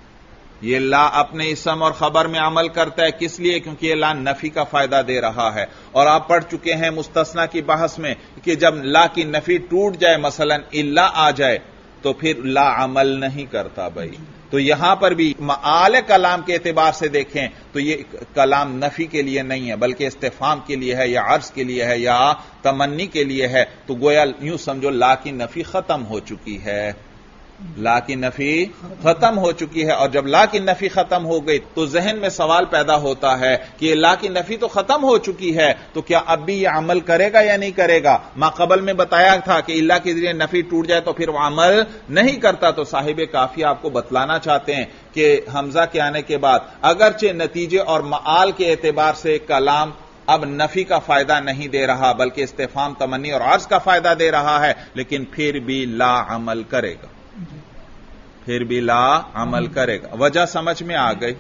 یہ لا اپنے اسم اور خبر میں عمل کرتا ہے، کس لیے؟ کیونکہ یہ لا نفی کا فائدہ دے رہا ہے۔ اور آپ پڑھ چکے ہیں مستثنی کی بحث میں کہ جب لا کی نفی ٹوٹ جائے، مثلا الا آ جائے تو پھر لا عمل نہیں کرتا بھائی۔ تو یہاں پر بھی معال کلام کے اعتبار سے دیکھیں تو یہ کلام نفی کے لیے نہیں ہے بلکہ استفہام کے لیے ہے یا عرض کے لیے ہے یا تمنی کے لیے ہے، تو گویا یوں سمجھو لا کی نفی ختم ہو چکی ہے، لا کی نفی ختم ہو چکی ہے۔ اور جب لا کی نفی ختم ہو گئی تو ذہن میں سوال پیدا ہوتا ہے کہ لا کی نفی تو ختم ہو چکی ہے تو کیا اب بھی یہ عمل کرے گا یا نہیں کرے گا؟ ما قبل میں بتایا تھا کہ اللہ کے ذریعے نفی ٹوٹ جائے تو پھر وہ عمل نہیں کرتا۔ تو صاحب کافی آپ کو بتلانا چاہتے ہیں کہ حمزہ کے آنے کے بعد اگرچہ نتیجے اور معال کے اعتبار سے کلام اب نفی کا فائدہ نہیں دے رہا بلکہ استفہام، تمنی اور عرض کا فائدہ دے رہا ہے، لیکن پھر بھی لا عمل کرے گا، پھر بھی لا عمل کرے گا۔ وجہ سمجھ میں آ گئی؟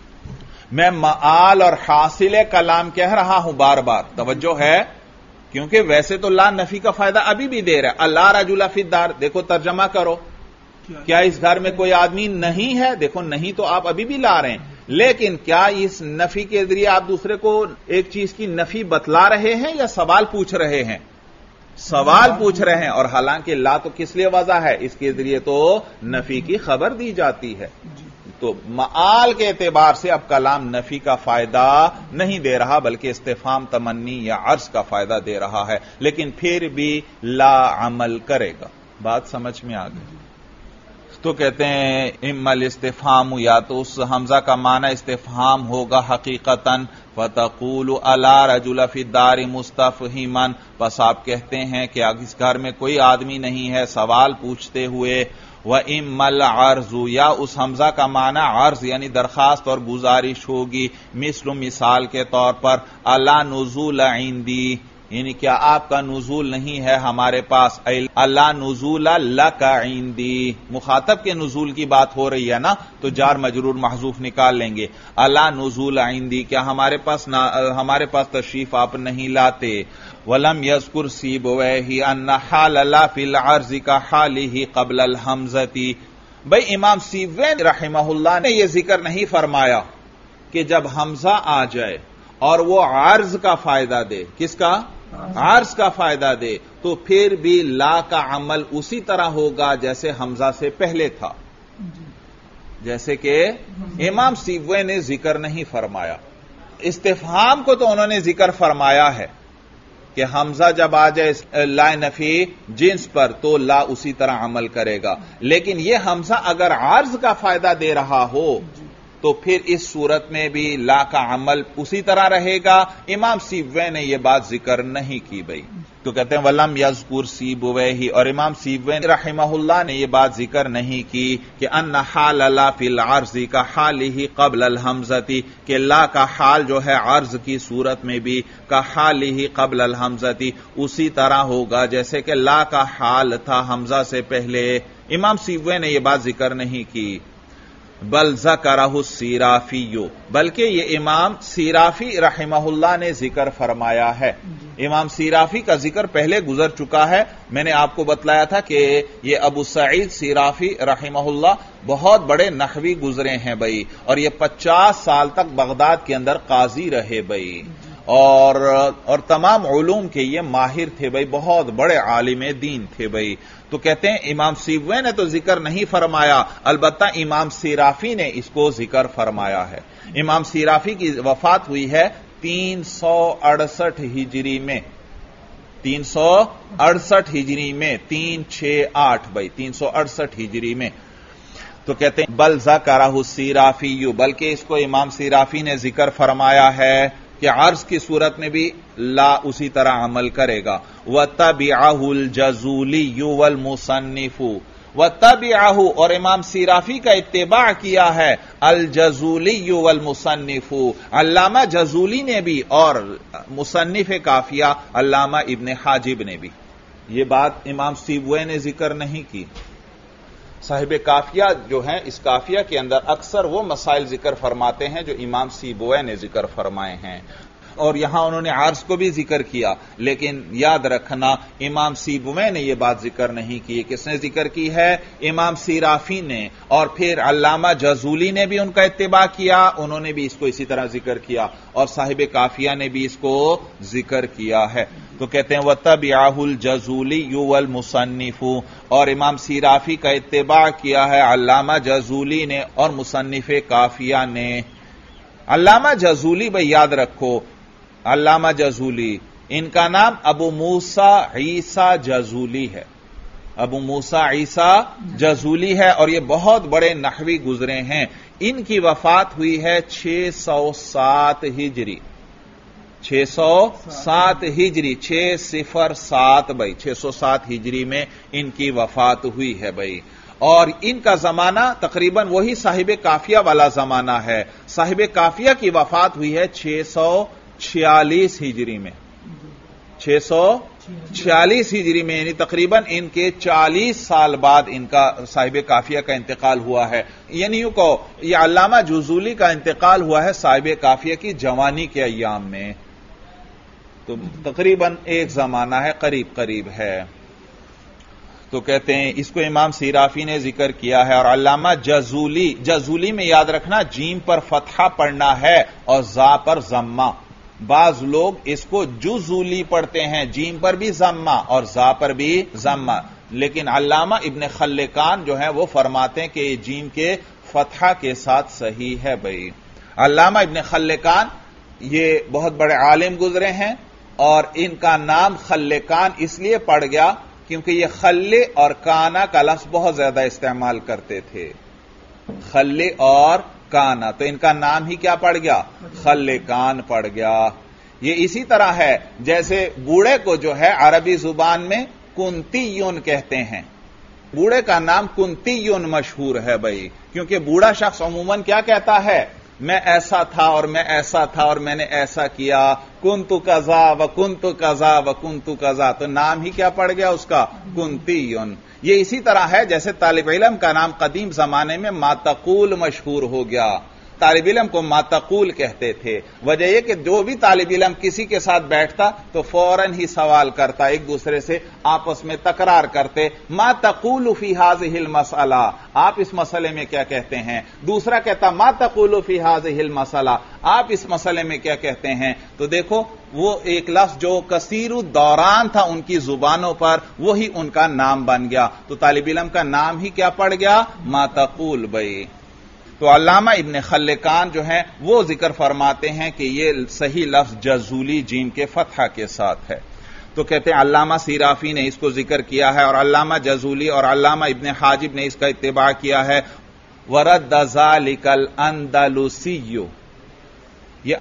میں معال اور حاصل کلام کہہ رہا ہوں بار بار، توجہ ہے، کیونکہ ویسے تو لا نفی کا فائدہ ابھی بھی دے رہا ہے۔ الا رجل فی الدار، دیکھو ترجمہ کرو، کیا اس گھر میں کوئی آدمی نہیں ہے؟ دیکھو نہیں تو آپ ابھی بھی لا رہے ہیں، لیکن کیا اس نفی کے ذریعے آپ دوسرے کو ایک چیز کی نفی بتلا رہے ہیں یا سوال پوچھ رہے ہیں؟ سوال پوچھ رہے ہیں، اور حالانکہ لا تو کس لیے وضع ہے؟ اس کے ذریعے تو نفی کی خبر دی جاتی ہے۔ تو معال کے اعتبار سے اب کلام نفی کا فائدہ نہیں دے رہا بلکہ استفہام تمنی یا عرض کا فائدہ دے رہا ہے، لیکن پھر بھی لا عمل کرے گا۔ بات سمجھ میں آ گئی؟ تو کہتے ہیں اما الاستفہام، یا تو اس حمزہ کا معنی استفہام ہوگا حقیقتاً، فتقول الا رجل فی الدار مستفہما، بس آپ کہتے ہیں کہ اس گھر میں کوئی آدمی نہیں ہے سوال پوچھتے ہوئے، وَإِمَّا الْعَرْضُ، یا اس حمزہ کا معنی عرض یعنی درخواست اور گزارش ہوگی، مثال کے طور پر الا نزول عندی، یعنی کیا آپ کا نزول نہیں ہے ہمارے پاس، الا نزول لک عندی، مخاطب کے نزول کی بات ہو رہی ہے نا، تو جار مجرور محذوف نکال لیں گے، الا نزول عندی، کیا ہمارے پاس تشریف آپ نہیں لاتے، ولم یذکر سیبویہ ان حال لا فی العرض کا حالہ قبل الحمزۃ، بھئی امام سیبویہ رحمہ اللہ نے یہ ذکر نہیں فرمایا کہ جب حمزہ آ جائے اور وہ عرض کا فائدہ دے، کس کا؟ عرض کا فائدہ دے، تو پھر بھی لا کا عمل اسی طرح ہوگا جیسے حمزہ سے پہلے تھا، جیسے کہ امام سیبویہ نے ذکر نہیں فرمایا۔ استفہام کو تو انہوں نے ذکر فرمایا ہے کہ حمزہ جب آ جائے لا نفی جنس پر تو لا اسی طرح عمل کرے گا، لیکن یہ حمزہ اگر عرض کا فائدہ دے رہا ہو تو پھر اس صورت میں بھی لا کا عمل اسی طرح رہے گا۔ امام سیبویہ نے یہ بات ذکر نہیں کی بھئی، تو کہتے ہیں وَلَمْ يَذْكُرْ سیبویہ، اور امام سیبویہ رحمہ اللہ نے یہ بات ذکر نہیں کی کہ ان حال لا فی العرض کا حالہ قبل الحمزۃ، کہ لا کا حال جو ہے عرض کی صورت میں بھی کا حالہ قبل الحمزۃ اسی طرح ہوگا جیسے کہ لا کا حال تھا حمزہ سے پہلے۔ امام سیبویہ نے یہ بات ذکر نہیں کی، بل ذکرہ السیرافی، بلکہ یہ امام سیرافی رحمہ اللہ نے ذکر فرمایا ہے۔ امام سیرافی کا ذکر پہلے گزر چکا ہے، میں نے آپ کو بتلایا تھا کہ یہ ابو سعید سیرافی رحمہ اللہ بہت بڑے نحوی گزرے ہیں بھائی، اور یہ 50 سال تک بغداد کے اندر قاضی رہے بھائی، اور تمام علوم کے یہ ماہر تھے بھائی، بہت بڑے عالم دین تھے بھائی۔ تو کہتے ہیں امام سیبویہ نے تو ذکر نہیں فرمایا، البتہ امام سیرافی نے اس کو ذکر فرمایا ہے۔ امام سیرافی کی وفات ہوئی ہے 368 ہجری میں، 368 ہجری میں، 368 بھائی 368 ہجری میں۔ تو کہتے ہیں بل ذکرہ السیرافی، بلکہ اس کو امام سیرافی نے ذکر فرمایا ہے کہ عرض کی صورت میں بھی لا اسی طرح عمل کرے گا۔ وَتَبِعَهُ الْجَزُولِيُّ وَالْمُصَنِّفُ، وَتَبِعَهُ، اور امام سیرافی کا اتباع کیا ہے الجزولی والمصنف، علامہ جزولی نے بھی اور مصنف کافیہ علامہ ابن حاجب نے بھی۔ یہ بات امام سیبویہ نے ذکر نہیں کی۔ صاحب کافیہ جو ہیں اس کافیہ کے اندر اکثر وہ مسائل ذکر فرماتے ہیں جو امام سیبویہ نے ذکر فرمائے ہیں، اور یہاں انہوں نے عرض کو بھی ذکر کیا، لیکن یاد رکھنا امام سیبویہ نے یہ بات ذکر نہیں کی۔ کس نے ذکر کی ہے؟ امام سیرافی نے، اور پھر علامہ جزولی نے بھی ان کا اتباع کیا، انہوں نے بھی اس کو اسی طرح ذکر کیا، اور صاحب کافیہ نے بھی اس کو ذکر کیا ہے۔ تو کہتے ہیں وَتَبِعَهُ الْجَزُولِيُّ وَالْمُصَنِّفُ، اور امام سیرافی کا اتباع کیا ہے علامہ جزولی نے اور مصنف کافیہ نے۔ علامہ جزولی بھئی یاد رکھو، علامہ جزولی، ان کا نام ابو موسیٰ عیسیٰ جزولی ہے، ابو موسیٰ عیسیٰ جزولی ہے، اور یہ بہت بڑے نحوی گزرے ہیں۔ ان کی وفات ہوئی ہے 607 ہجری، 607 ہجری، 607 بھائی 607 ہجری میں ان کی وفات ہوئی ہے بھائی، اور ان کا زمانہ تقریباً وہی صاحب کافیہ والا زمانہ ہے۔ صاحب کافیہ کی وفات ہوئی ہے 646 ہجری میں، 646 ہجری میں، یعنی تقریباً ان کے 40 سال بعد ان کا صاحب کافیہ کا انتقال ہوا ہے۔ یعنی یوں کہو یہ علامہ جزولی کا انتقال ہوا ہے صاحب کافیہ کی جوانی کے ایام میں، تو تقریباً ایک زمانہ ہے، قریب قریب ہے۔ تو کہتے ہیں اس کو امام سیرافی نے ذکر کیا ہے، اور علامہ جزولی میں یاد رکھنا جیم پر فتحہ پڑھنا ہے اور زا پر ضمہ، بعض لوگ اس کو جزولی پڑھتے ہیں، جیم پر بھی ضمہ اور زا پر بھی ضمہ، لیکن علامہ ابن خلکان جو ہیں وہ فرماتے ہیں کہ جیم کے فتحہ کے ساتھ صحیح ہے بھائی. علامہ ابن خلکان یہ بہت بڑے عالم گزرے ہیں اور ان کا نام خلکان اس لیے پڑ گیا کیونکہ یہ خلے اور کانا کا لفظ بہت زیادہ استعمال کرتے تھے. خلے اور کانا، تو ان کا نام ہی کیا پڑ گیا؟ خلکان پڑ گیا. یہ اسی طرح ہے جیسے بوڑھے کو جو ہے عربی زبان میں کنتیون کہتے ہیں. بوڑھے کا نام کنتیون مشہور ہے بھائی، کیونکہ بوڑھا شخص عموماً کیا کہتا ہے؟ میں ایسا تھا اور میں ایسا تھا اور میں نے ایسا کیا، کنتو کذا و کنتو کذا و کنتو کذا، تو نام ہی کیا پڑ گیا اس کا؟ کنتیون. یہ اسی طرح ہے جیسے طالب علم کا نام قدیم زمانے میں ماتقول مشہور ہو گیا. طالب علم کو ماتقول کہتے تھے. وجہ یہ کہ جو بھی طالب علم کسی کے ساتھ بیٹھتا تو فوراً ہی سوال کرتا، ایک دوسرے سے آپس میں تکرار کرتے، ما تقول فی ہذہ المسئلہ، آپ اس مسئلے میں کیا کہتے ہیں؟ دوسرا کہتا ما تقول فی ہذہ المسئلہ، آپ اس مسئلے میں کیا کہتے ہیں؟ تو دیکھو وہ ایک لفظ جو کثیر الدوران تھا ان کی زبانوں پر، وہی ان کا نام بن گیا. تو طالب علم کا نام ہی کیا پڑ گیا؟ ما تقول بھائی. تو علامہ ابن خلکان جو ہیں وہ ذکر فرماتے ہیں کہ یہ صحیح لفظ جزولی جیم کے فتحہ کے ساتھ ہے. تو کہتے ہیں علامہ سیرافی نے اس کو ذکر کیا ہے اور علامہ جزولی اور علامہ ابن حاجب نے اس کا اتباع کیا ہے. ورد ذالک الاندلسی، یہ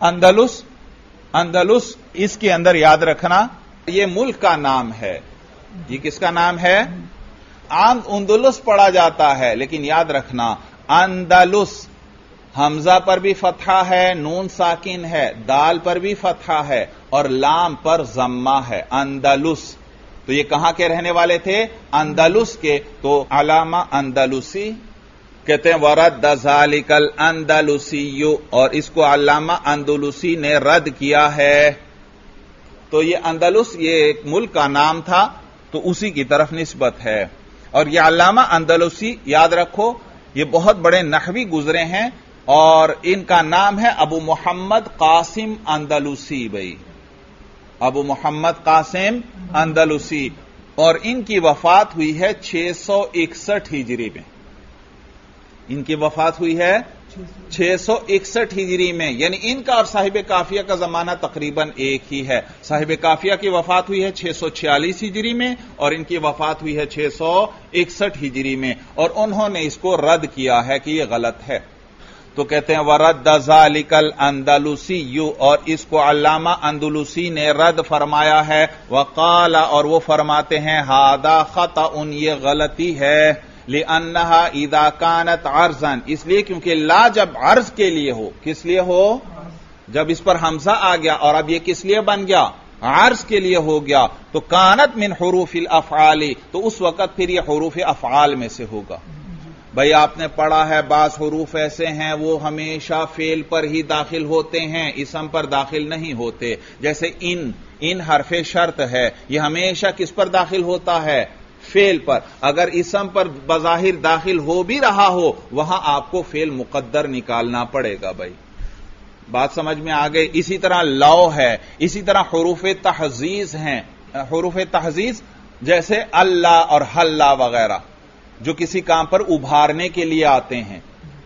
اندلس اس کے اندر یاد رکھنا یہ ملک کا نام ہے. یہ کس کا نام ہے؟ عام اندلس پڑھا جاتا ہے، لیکن یاد رکھنا اندلس حمزہ پر بھی فتحہ ہے، نون ساکن ہے، دال پر بھی فتحہ ہے اور لام پر ضمہ ہے. اندلس، تو یہ کہاں کے رہنے والے تھے؟ اندلس کے. تو علامہ اندلسی کہتے ہیں ورد ذالک الاندلسی، اور اس کو علامہ اندلسی نے رد کیا ہے. تو یہ اندلس یہ ایک ملک کا نام تھا تو اسی کی طرف نسبت ہے. اور یہ علامہ اندلسی یاد رکھو یہ بہت بڑے نحوی گزرے ہیں اور ان کا نام ہے ابو محمد قاسم اندلسی بھائی، ابو محمد قاسم اندلسی. اور ان کی وفات ہوئی ہے 661 ہجری میں. ان کی وفات ہوئی ہے 661 ہجری میں، یعنی ان کا اور صاحب کافیہ کا زمانہ تقریباً ایک ہی ہے. صاحب کافیہ کی وفات ہوئی ہے 646 ہجری میں اور ان کی وفات ہوئی ہے 661 ہجری میں، اور انہوں نے اس کو رد کیا ہے کہ یہ غلط ہے. تو کہتے ہیں ورد ذالک الاندلسی، اور اس کو علامہ اندلسی نے رد فرمایا ہے. وقال، اور وہ فرماتے ہیں ھذا خطأ، یہ غلطی ہے. لِأَنَّهَا إِذَا كَانَتْ عَرْضًا، اس لیے کیونکہ لا جب عرض کے لیے ہو، کس لیے ہو؟ جب اس پر حمزہ آ گیا اور اب یہ کس لیے بن گیا؟ عرض کے لیے ہو گیا. تو کانت من حروف الافعال، تو اس وقت پھر یہ حروف افعال میں سے ہوگا. بھائی آپ نے پڑھا ہے بعض حروف ایسے ہیں وہ ہمیشہ فعل پر ہی داخل ہوتے ہیں، اسم پر داخل نہیں ہوتے. جیسے ان حرف شرط ہے، یہ ہمیشہ کس پر داخل ہوتا ہے؟ فعل پر. اگر اسم پر بظاہر داخل ہو بھی رہا ہو وہاں آپ کو فعل مقدر نکالنا پڑے گا. بھائی بات سمجھ میں آ گئی. اسی طرح لو ہے، اسی طرح حروف تحزیز ہیں. حروف تحزیز جیسے اللہ اور حلہ وغیرہ جو کسی کام پر ابھارنے کے لیے آتے ہیں.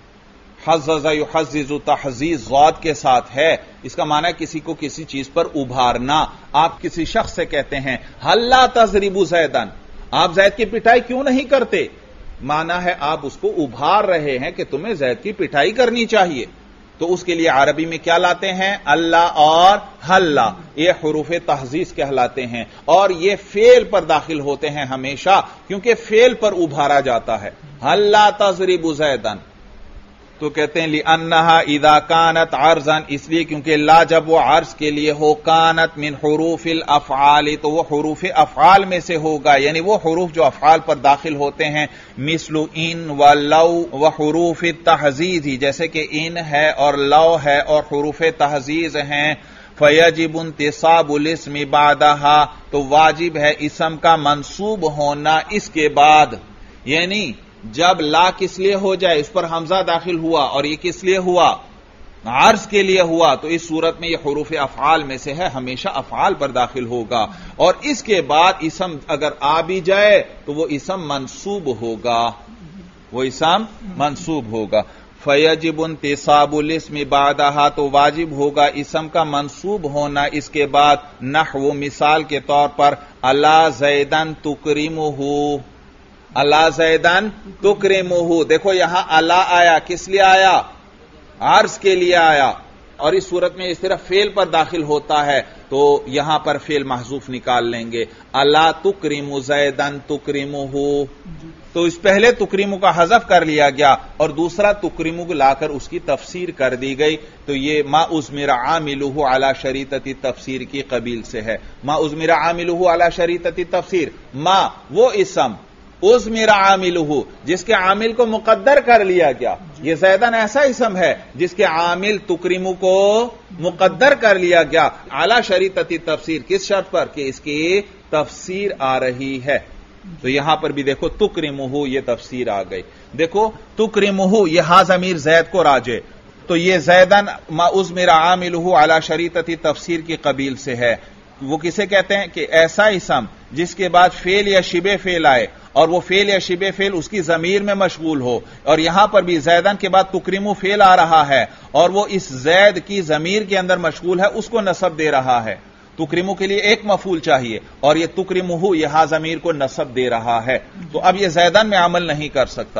حزز یحزز تحزیز ضاد کے ساتھ ہے، اس کا معنی ہے کسی کو کسی چیز پر ابھارنا. آپ کسی شخص سے کہتے ہیں حلہ تضرب زیدن، آپ زید کی پٹائی کیوں نہیں کرتے؟ معنی ہے آپ اس کو ابھار رہے ہیں کہ تمہیں زید کی پٹائی کرنی چاہیے. تو اس کے لیے عربی میں کیا لاتے ہیں؟ اللہ اور حلہ، یہ حروف تحزیز کہلاتے ہیں اور یہ فعل پر داخل ہوتے ہیں ہمیشہ کیونکہ فعل پر ابھارا جاتا ہے. حلہ تضرب زیدن، تو کہتے ہیں لِأَنَّهَا إِذَا كَانَتْ عَرْضًا، اس لیے کیونکہ لا جب وہ عرض کے لیے ہو، كَانَتْ مِنْ حُرُوفِ الْأَفْعَالِ، تو وہ حروف افعال میں سے ہوگا، یعنی وہ حروف جو افعال پر داخل ہوتے ہیں. مثل ان ولو وحروف التحزیز، جیسے کہ ان ہے اور لو ہے اور حروف تحزیز ہیں. فَيَجِبُ انْتِصَابُ الْاسْمِ بَعْدَهَا، تو واجب ہے اسم کا منصوب ہونا اس کے بعد. یعنی جب لا کس لیے ہو جائے، اس پر حمزہ داخل ہوا اور یہ کس لیے ہوا؟ عرض کے لیے ہوا، تو اس صورت میں یہ حروف افعال میں سے ہے، ہمیشہ افعال پر داخل ہوگا. اور اس کے بعد اسم اگر آ بھی جائے تو وہ اسم منصوب ہوگا. وہ اسم منصوب ہوگا. فیجب انتصاب الاسم بعدہا، تو واجب ہوگا اسم کا منصوب ہونا اس کے بعد. نحو، مثال کے طور پر الا زیدن تکرمہ، الا زیدن تکرمہ. دیکھو یہاں الا آیا، کس لیے آیا؟ عرض کے لیے آیا، اور اس صورت میں اس طرح فعل پر داخل ہوتا ہے تو یہاں پر فعل محذوف نکال لیں گے. الا تکرم زیدن تکرمہ، تو اس پہلے تکریمو کا حذف کر لیا گیا اور دوسرا تکریمو کو لا کر اس کی تفسیر کر دی گئی. تو یہ ما ازمر عاملہ علی شریطۃ تفسیر کی قبیل سے ہے. ما ازمر عاملہ علی شریطۃ تفسیر، ما وہ اسم، ازمر عاملہ جس کے عامل کو مقدر کر لیا گیا. یہ زیدن ایسا اسم ہے جس کے عامل تکریمو کو مقدر کر لیا گیا علی شریطۃ تفسیر، کس شرط پر کہ اس کی تفسیر آ رہی ہے. تو یہاں پر بھی دیکھو تکرمہ، یہ تفسیر آ گئی. دیکھو تکرمہ، یہ ہا ضمیر زید کو راجع، تو یہ زیدن ما ازمر عاملہ علی شریطۃ تفسیر کی قبیل سے ہے. وہ کسے کہتے ہیں کہ ایسا اسم جس کے بعد فعل یا شبہ فعل آئے اور وہ فعل یا شبہ فعل اس کی ضمیر میں مشغول ہو، اور یہاں پر بھی زیدن کے بعد تکرمہ فعل آ رہا ہے اور وہ اس زید کی ضمیر کے اندر مشغول ہے، اس کو نصب دے رہا ہے. تکریمو کے لیے ایک مفعول چاہیے اور یہ تکریمہ یہ ہا ضمیر کو نصب دے رہا ہے، تو اب یہ زیدن میں عمل نہیں کر سکتا.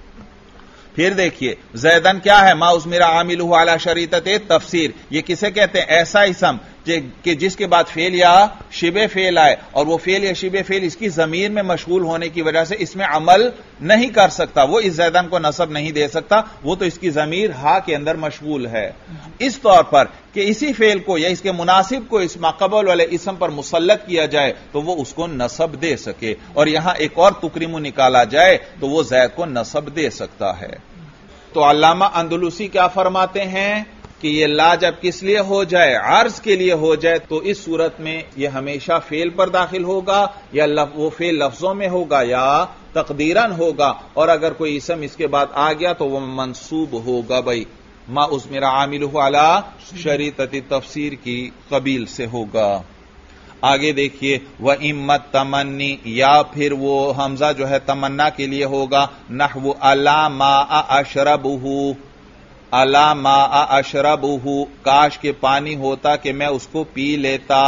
پھر دیکھیے زیدن کیا ہے؟ ما ازمر عاملہ علی شریطۃ تفسیر. یہ کسے کہتے ہیں؟ ایسا اسم کہ جس کے بعد فعل یا شبہ فعل آئے اور وہ فعل یا شبہ فعل اس کی ضمیر میں مشغول ہونے کی وجہ سے اس میں عمل نہیں کر سکتا، وہ اس زیدن کو نصب نہیں دے سکتا، وہ تو اس کی ضمیر ہا کے اندر مشغول ہے. اس طور پر کہ اسی فعل کو یا اس کے مناسب کو اس ماقبل والے اسم پر مسلط کیا جائے تو وہ اس کو نصب دے سکے، اور یہاں ایک اور تکریمو نکالا جائے تو وہ زید کو نصب دے سکتا ہے. تو علامہ اندلسی کیا فرماتے ہیں کہ یہ لا جب کس لیے ہو جائے؟ عرض کے لیے ہو جائے، تو اس صورت میں یہ ہمیشہ فعل پر داخل ہوگا یا وہ فعل لفظوں میں ہوگا یا تقدیراً ہوگا، اور اگر کوئی اسم اس کے بعد آ گیا تو وہ منصوب ہوگا. بھائی ما ازمر عاملہ علی شریطۃ تفسیر کی قبیل سے ہوگا. آگے دیکھیے وَإِمَّ تمنی، یا پھر وہ حمزہ جو ہے تمنا کے لیے ہوگا. نحو الا ماء اشربہ، الا ماء اشربہ، کاش کے پانی ہوتا کہ میں اس کو پی لیتا.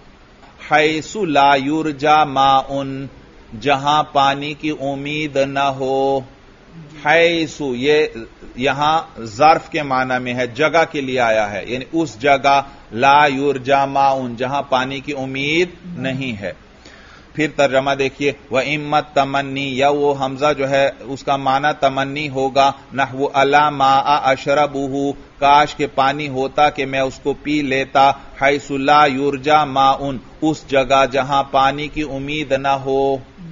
حیث لا یرجا ماء، جہاں پانی کی امید نہ ہو. حیث یہ یہاں ظرف کے معنی میں ہے، جگہ کے لیے آیا ہے، یعنی اس جگہ لا یرجا ماء جہاں پانی کی امید نہیں ہے. پھر ترجمہ دیکھیے وَإِمَّ تمنی، یا وہ حمزہ جو ہے اس کا معنی تمنی ہوگا. نحو الا ماء اشربہ، کاش کے پانی ہوتا کہ میں اس کو پی لیتا. حیث لا یرجا ماء، اس جگہ جہاں پانی کی امید نہ ہو،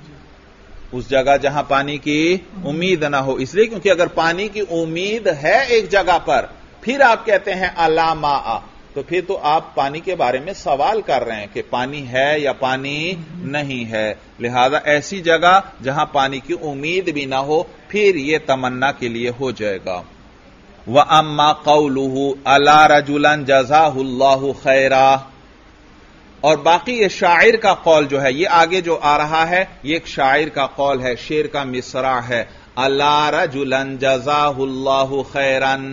اس جگہ جہاں پانی کی امید نہ ہو. اس لیے کیونکہ اگر پانی کی امید ہے ایک جگہ پر پھر آپ کہتے ہیں الا ماء، تو پھر تو آپ پانی کے بارے میں سوال کر رہے ہیں کہ پانی ہے یا پانی نہیں ہے. لہذا ایسی جگہ جہاں پانی کی امید بھی نہ ہو پھر یہ تمنا کے لیے ہو جائے گا. وَأَمَّا قَوْلُهُ أَلَا رَجُلًا جَزَاهُ اللَّهُ خَيْرًا، اور باقی یہ شاعر کا قول جو ہے، یہ آگے جو آ رہا ہے یہ ایک شاعر کا قول ہے، شعر کا مصرع ہے. الا رجلا جزاہ اللہ خیرن،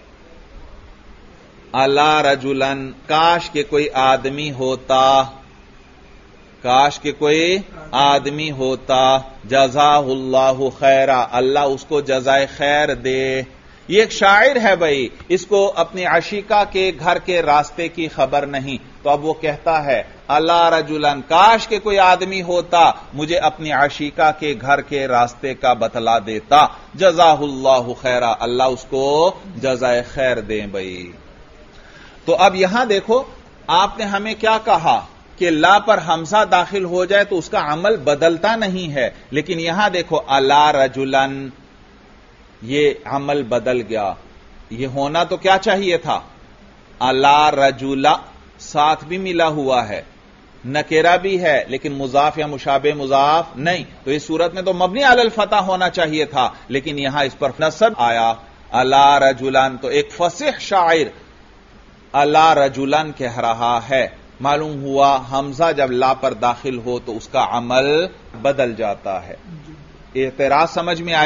الا رجلا، کاش کہ کوئی آدمی ہوتا، کاش کہ کوئی آدمی ہوتا، جزاہ اللہ خیرا، اللہ اس کو جزائے خیر دے. یہ ایک شاعر ہے بھائی، اس کو اپنی عشیقہ کے گھر کے راستے کی خبر نہیں، تو اب وہ کہتا ہے الا رجلن، کاش کہ کوئی آدمی ہوتا مجھے اپنی عشیقہ کے گھر کے راستے کا بتلا دیتا. جزاہ اللہ خیرا، اللہ اس کو جزائے خیر دیں بھائی. تو اب یہاں دیکھو آپ نے ہمیں کیا کہا کہ لا پر حمزہ داخل ہو جائے تو اس کا عمل بدلتا نہیں ہے، لیکن یہاں دیکھو الا رجلن، یہ عمل بدل گیا. یہ ہونا تو کیا چاہیے تھا؟ الا رجلا، ساتھ بھی ملا ہوا ہے، نکرہ بھی ہے لیکن مضاف یا مشابہ مضاف نہیں، تو اس صورت میں تو مبنی علی الفتح ہونا چاہیے تھا، لیکن یہاں اس پر نصب آیا الا رجلن. تو ایک فصیح شاعر الا رجلن کہہ رہا ہے. معلوم ہوا حمزہ جب لا پر داخل ہو تو اس کا عمل بدل جاتا ہے. اعتراض سمجھ میں آیا؟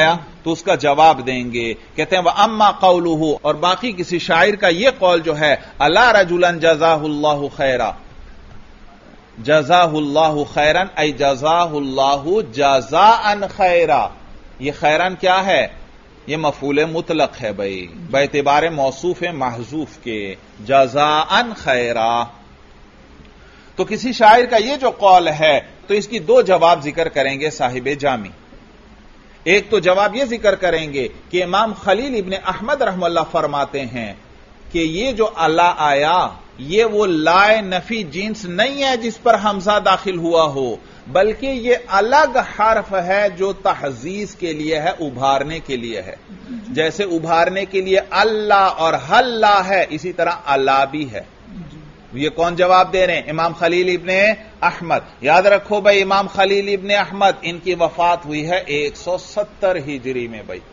تو اس کا جواب دیں گے. کہتے ہیں وَأَمَّا قَوْلُهُ، اور باقی کسی شاعر کا یہ قول جو ہے أَلَا رَجُلًا جَزَاهُ اللَّهُ خَيْرًا، جزاہ اللہ خیرن ای جزاہ اللہ جزاءً خیرا. یہ خیرن کیا ہے؟ یہ مفعول مطلق ہے بھائی، باعتبار موصوف محذوف کے، جزاءً خیرا. تو کسی شاعر کا یہ جو قول ہے تو اس کی دو جواب ذکر کریں گے صاحب جامی. ایک تو جواب یہ ذکر کریں گے کہ امام خلیل ابن احمد رحمہ اللہ فرماتے ہیں کہ یہ جو الا آیا یہ وہ لائے نفی جنس نہیں ہے جس پر حمزہ داخل ہوا ہو، بلکہ یہ الگ حرف ہے جو تحزیز کے لیے ہے، ابھارنے کے لیے ہے. جیسے ابھارنے کے لیے اللہ اور حلا ہے، اسی طرح الا بھی ہے. یہ کون جواب دے رہے ہیں؟ امام خلیل ابن احمد. یاد رکھو بھائی امام خلیل ابن احمد ان کی وفات ہوئی ہے 170 ہجری میں بھائی،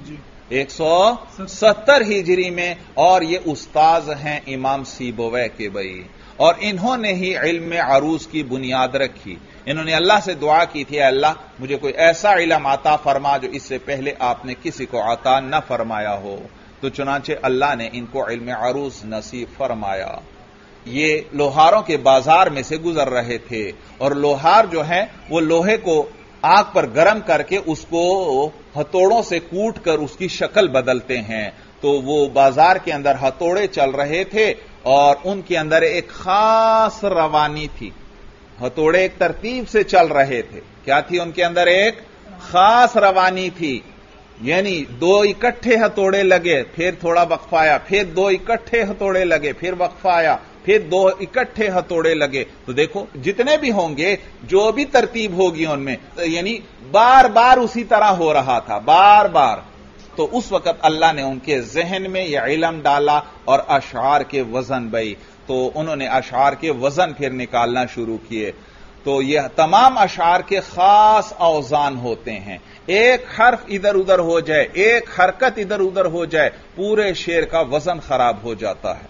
170 ہجری میں، اور یہ استاذ ہیں امام سیبویہ کے بھائی، اور انہوں نے ہی علم عروض کی بنیاد رکھی. انہوں نے اللہ سے دعا کی تھی، اے اللہ مجھے کوئی ایسا علم عطا فرما جو اس سے پہلے آپ نے کسی کو عطا نہ فرمایا ہو. تو چنانچہ اللہ نے ان کو علم عروض نصیب فرمایا. یہ لوہاروں کے بازار میں سے گزر رہے تھے، اور لوہار جو ہے وہ لوہے کو آگ پر گرم کر کے اس کو ہتھوڑوں سے کوٹ کر اس کی شکل بدلتے ہیں. تو وہ بازار کے اندر ہتھوڑے چل رہے تھے اور ان کے اندر ایک خاص روانی تھی. ہتھوڑے ایک ترتیب سے چل رہے تھے. کیا تھی ان کے اندر؟ ایک خاص روانی تھی. یعنی دو اکٹھے ہتھوڑے لگے، پھر تھوڑا وقفہ آیا، پھر دو اکٹھے ہتھوڑے لگے، پھر وقفہ آیا، پھر دو اکٹھے ہتھوڑے لگے. تو دیکھو جتنے بھی ہوں گے، جو بھی ترتیب ہوگی ان میں، یعنی بار بار اسی طرح ہو رہا تھا، بار بار. تو اس وقت اللہ نے ان کے ذہن میں یہ علم ڈالا اور اشعار کے وزن بھائی، تو انہوں نے اشعار کے وزن پھر نکالنا شروع کیے. تو یہ تمام اشعار کے خاص اوزان ہوتے ہیں. ایک حرف ادھر ادھر ہو جائے، ایک حرکت ادھر ادھر ہو جائے، پورے شعر کا وزن خراب ہو جاتا ہے.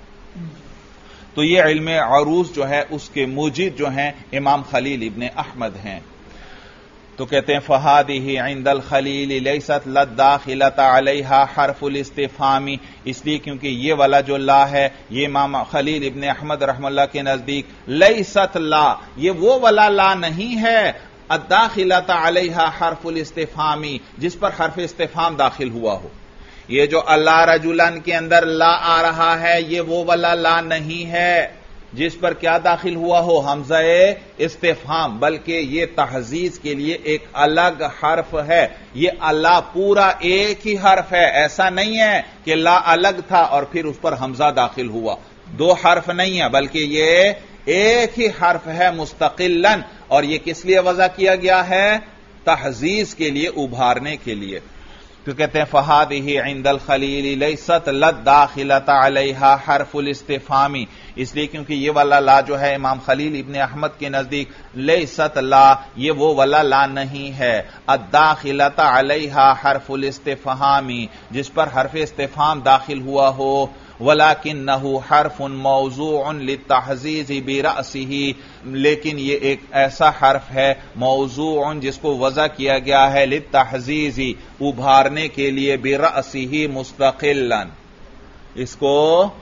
تو یہ علم عروض جو ہے اس کے موجد جو ہیں امام خلیل ابن احمد ہیں. تو کہتے ہیں فہادہ عند الخلیل لیست للداخلۃ علیہا حرف الاستفہام، اس لیے کیونکہ یہ والا جو لا ہے یہ امام خلیل ابن احمد رحمہ اللہ کے نزدیک لیست لا، یہ وہ والا لا نہیں ہے الداخلۃ علیہا حرف الاستفہام جس پر حرف استفہام داخل ہوا ہو. یہ جو اللہ رجلن کے اندر لا آ رہا ہے یہ وہ والا لا نہیں ہے جس پر کیا داخل ہوا ہو؟ حمزہ استفہام، بلکہ یہ تحزیز کے لیے ایک الگ حرف ہے. یہ اللہ پورا ایک ہی حرف ہے، ایسا نہیں ہے کہ لا الگ تھا اور پھر اس پر حمزہ داخل ہوا. دو حرف نہیں ہے بلکہ یہ ایک ہی حرف ہے مستقلاً. اور یہ کس لیے وضع کیا گیا ہے؟ تحزیز کے لیے، ابھارنے کے لیے. تو کہتے ہیں فہادہ عند الخلیل لیست للداخلۃ علیہا حرف الاستفہام، اس لیے کیونکہ یہ والا لا جو ہے امام خلیل ابن احمد کے نزدیک لیست لا، یہ وہ والا لا نہیں ہے الداخلۃ علیہا حرف الاستفہام جس پر حرف استفہام داخل ہوا ہو. وَلَكِنَّهُ حرف موضوع للتحزیز برأسہ، لیکن یہ ایک ایسا حرف ہے موضوع جس کو وضع کیا گیا ہے للتحزیز، ابھارنے کے لیے، برأسہ مستقلاً، اس کو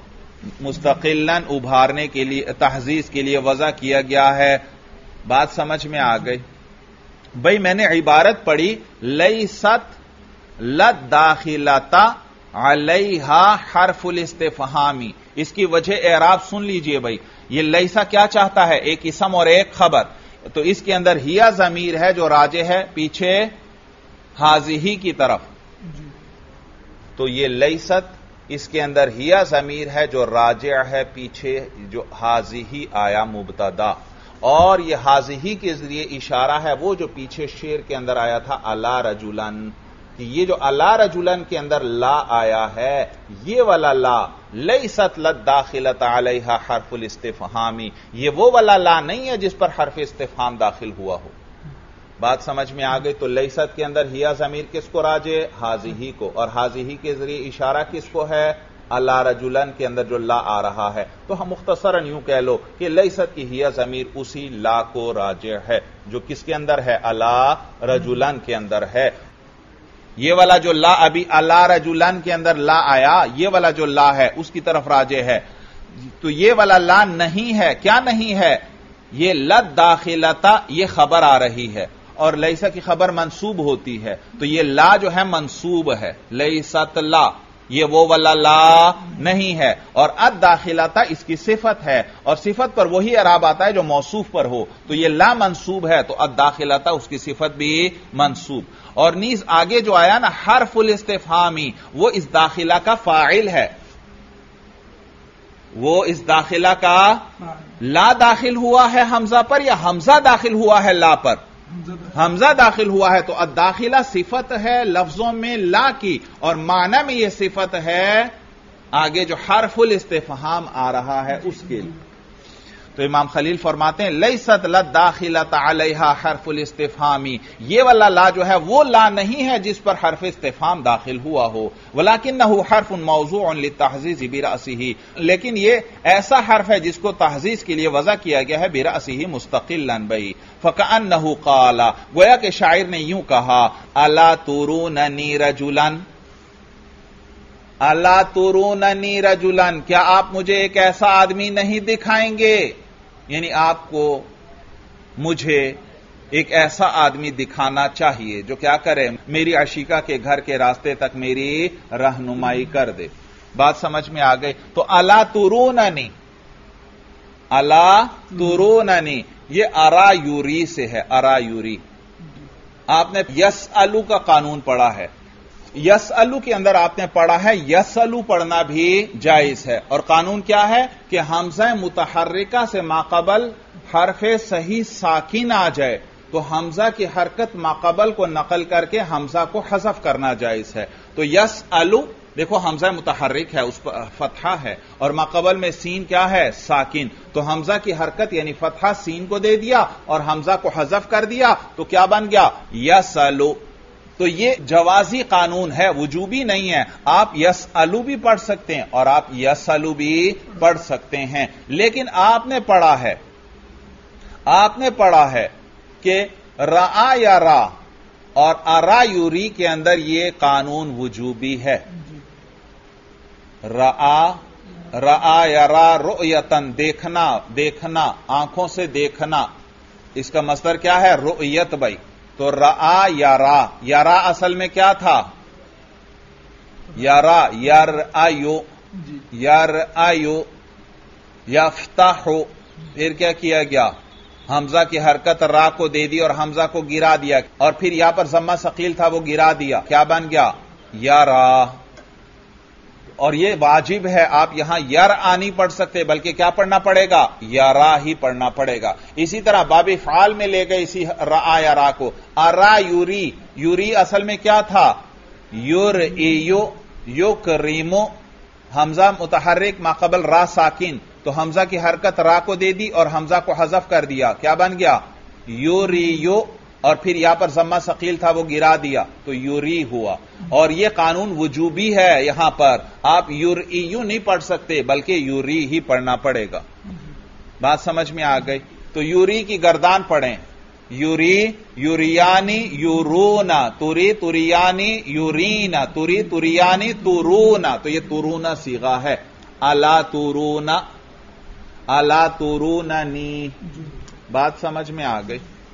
مستقلاً ابھارنے کے لیے، تحزیز کے لیے وضع کیا گیا ہے. بات سمجھ میں آ گئی بھئی؟ میں نے عبارت پڑھی لیست للداخلۃ علیہا حرف الاستفہام، اس کی وجہ اعراب سن لیجئے بھائی. یہ لیسا کیا چاہتا ہے؟ ایک اسم اور ایک خبر. تو اس کے اندر ہیا ضمیر ہے جو راجع ہے پیچھے حاضی کی طرف. تو یہ لیست اس کے اندر ہیا ضمیر ہے جو راجع ہے پیچھے جو حاضی آیا مبتدا، اور یہ حاضی کے ذریعے اشارہ ہے وہ جو پیچھے شعر کے اندر آیا تھا الا رجلن. یہ جو الا رجلن کے اندر لا آیا ہے یہ والا لا لیست للداخلۃ علیہا حرف الاستفہام، یہ وہ والا لا نہیں ہے جس پر حرف استفہام داخل ہوا ہو. بات سمجھ میں آ گئی؟ تو لیست کے اندر ہیا ضمیر کس کو راجع؟ حاضی کو، اور حاضی کے ذریعے اشارہ کس کو ہے؟ الا رجلن کے اندر جو لا آ رہا ہے. تو ہم مختصراً یوں کہہ لو کہ لیست کی ہیا ضمیر اسی لا کو راجع ہے جو کس کے اندر ہے؟ الا رجلن کے اندر ہے. یہ والا جو لا ابھی الا رجلن کے اندر لا آیا، یہ والا جو لا ہے اس کی طرف راجع ہے، تو یہ والا لا نہیں ہے. کیا نہیں ہے؟ یہ لد داخلتا، یہ خبر آ رہی ہے اور لیسا کی خبر منصوب ہوتی ہے، تو یہ لا جو ہے منصوب ہے. لیست لا، یہ وہ والا لا نہیں ہے. اور الداخلتا اس کی صفت ہے، اور صفت پر وہی اعراب آتا ہے جو موصوف پر ہو. تو یہ لا منصوب ہے تو الداخلتا اس کی صفت بھی منصوب. اور نیز آگے جو آیا نا حرف الاستفہامی، وہ اس داخلہ کا فاعل ہے. وہ اس داخلہ کا لا داخل ہوا ہے حمزہ پر یا حمزہ داخل ہوا ہے لا پر؟ حمزہ داخل ہوا ہے. تو الداخلہ صفت ہے لفظوں میں لا کی، اور معنی میں یہ صفت ہے آگے جو حرف الاستفہام آ رہا ہے اس کے لیے. تو امام خلیل فرماتے ہیں لیست للداخلۃ علیہا حرف الاستفہامی، یہ والا لا جو ہے وہ لا نہیں ہے جس پر حرف استفہام داخل ہوا ہو. ولکنہ حرف موضوع للتحزیز برأسہ، لیکن یہ ایسا حرف ہے جس کو تحزیز کے لیے وضع کیا گیا ہے برأسہ مستقلا بی. فکأنہ قال، گویا کہ شاعر نے یوں کہا الا تروننی رجلا، الا تروننی رجلا، کیا آپ مجھے ایک ایسا آدمی نہیں دکھائیں گے؟ یعنی آپ کو مجھے ایک ایسا آدمی دکھانا چاہیے جو کیا کرے، میری عشیقہ کے گھر کے راستے تک میری رہنمائی کر دے. بات سمجھ میں آ گئی؟ تو الا تروننی، الا تروننی یہ ارا یوری سے ہے. ارا یوری، آپ نے یسألو کا قانون پڑھا ہے. یسألو کے اندر آپ نے پڑھا ہے یسألو پڑھنا بھی جائز ہے. اور قانون کیا ہے کہ حمزہ متحرکہ سے ماقبل حرف صحیح ساکن آ جائے تو حمزہ کی حرکت ماقبل کو نقل کر کے حمزہ کو حذف کرنا جائز ہے. تو یسألو دیکھو حمزہ متحرک ہے، اس پر فتحہ ہے، اور ماقبل میں سین کیا ہے؟ ساکن. تو حمزہ کی حرکت یعنی فتحہ سین کو دے دیا اور حمزہ کو حذف کر دیا تو کیا بن گیا؟ یسألو. تو یہ جوازی قانون ہے، وجوبی نہیں ہے. آپ یسألو بھی پڑھ سکتے ہیں اور آپ یسألو بھی پڑھ سکتے ہیں. لیکن آپ نے پڑھا ہے کہ رآ یا را اور ارا یوری کے اندر یہ قانون وجوبی ہے. رآ یا را رؤیتن، دیکھنا آنکھوں سے دیکھنا، اس کا مصدر کیا ہے؟ رؤیت. بھائی تو رآ یا را اصل میں کیا تھا؟ یارا، یرآیو، یرآیو، یفتح. پھر کیا کیا گیا؟ حمزہ کی حرکت را کو دے دی اور حمزہ کو گرا دیا، اور پھر یہاں پر ضمہ ثقیل تھا وہ گرا دیا، کیا بن گیا؟ یارا. اور یہ واجب ہے، آپ یہاں یرآ نہیں پڑھ سکتے بلکہ کیا پڑھنا پڑے گا؟ یارا ہی پڑھنا پڑے گا. اسی طرح باب فعال میں لے گئے اسی رآ یا را کو. ارا یوری، یوری اصل میں کیا تھا؟ یرئیو، یکریمو، حمزہ متحرک ماقبل را ساکن، تو حمزہ کی حرکت را کو دے دی اور حمزہ کو حذف کر دیا، کیا بن گیا؟ یوریو. اور پھر یہاں پر ضمہ ثقیل تھا وہ گرا دیا تو یوری ہوا. اور یہ قانون وجوبی ہے، یہاں پر آپ یرئیو نہیں پڑھ سکتے بلکہ یوری ہی پڑھنا پڑے گا. بات سمجھ میں آ گئی؟ تو یوری کی گردان پڑھیں، یوری، یوریانی، یورونا، توری، توریانی، یورینا، توری، توریانی، تورونا. تو یہ تورونا صیغہ ہے. الا تورونا، الا توروننی. بات سمجھ میں آ گئی؟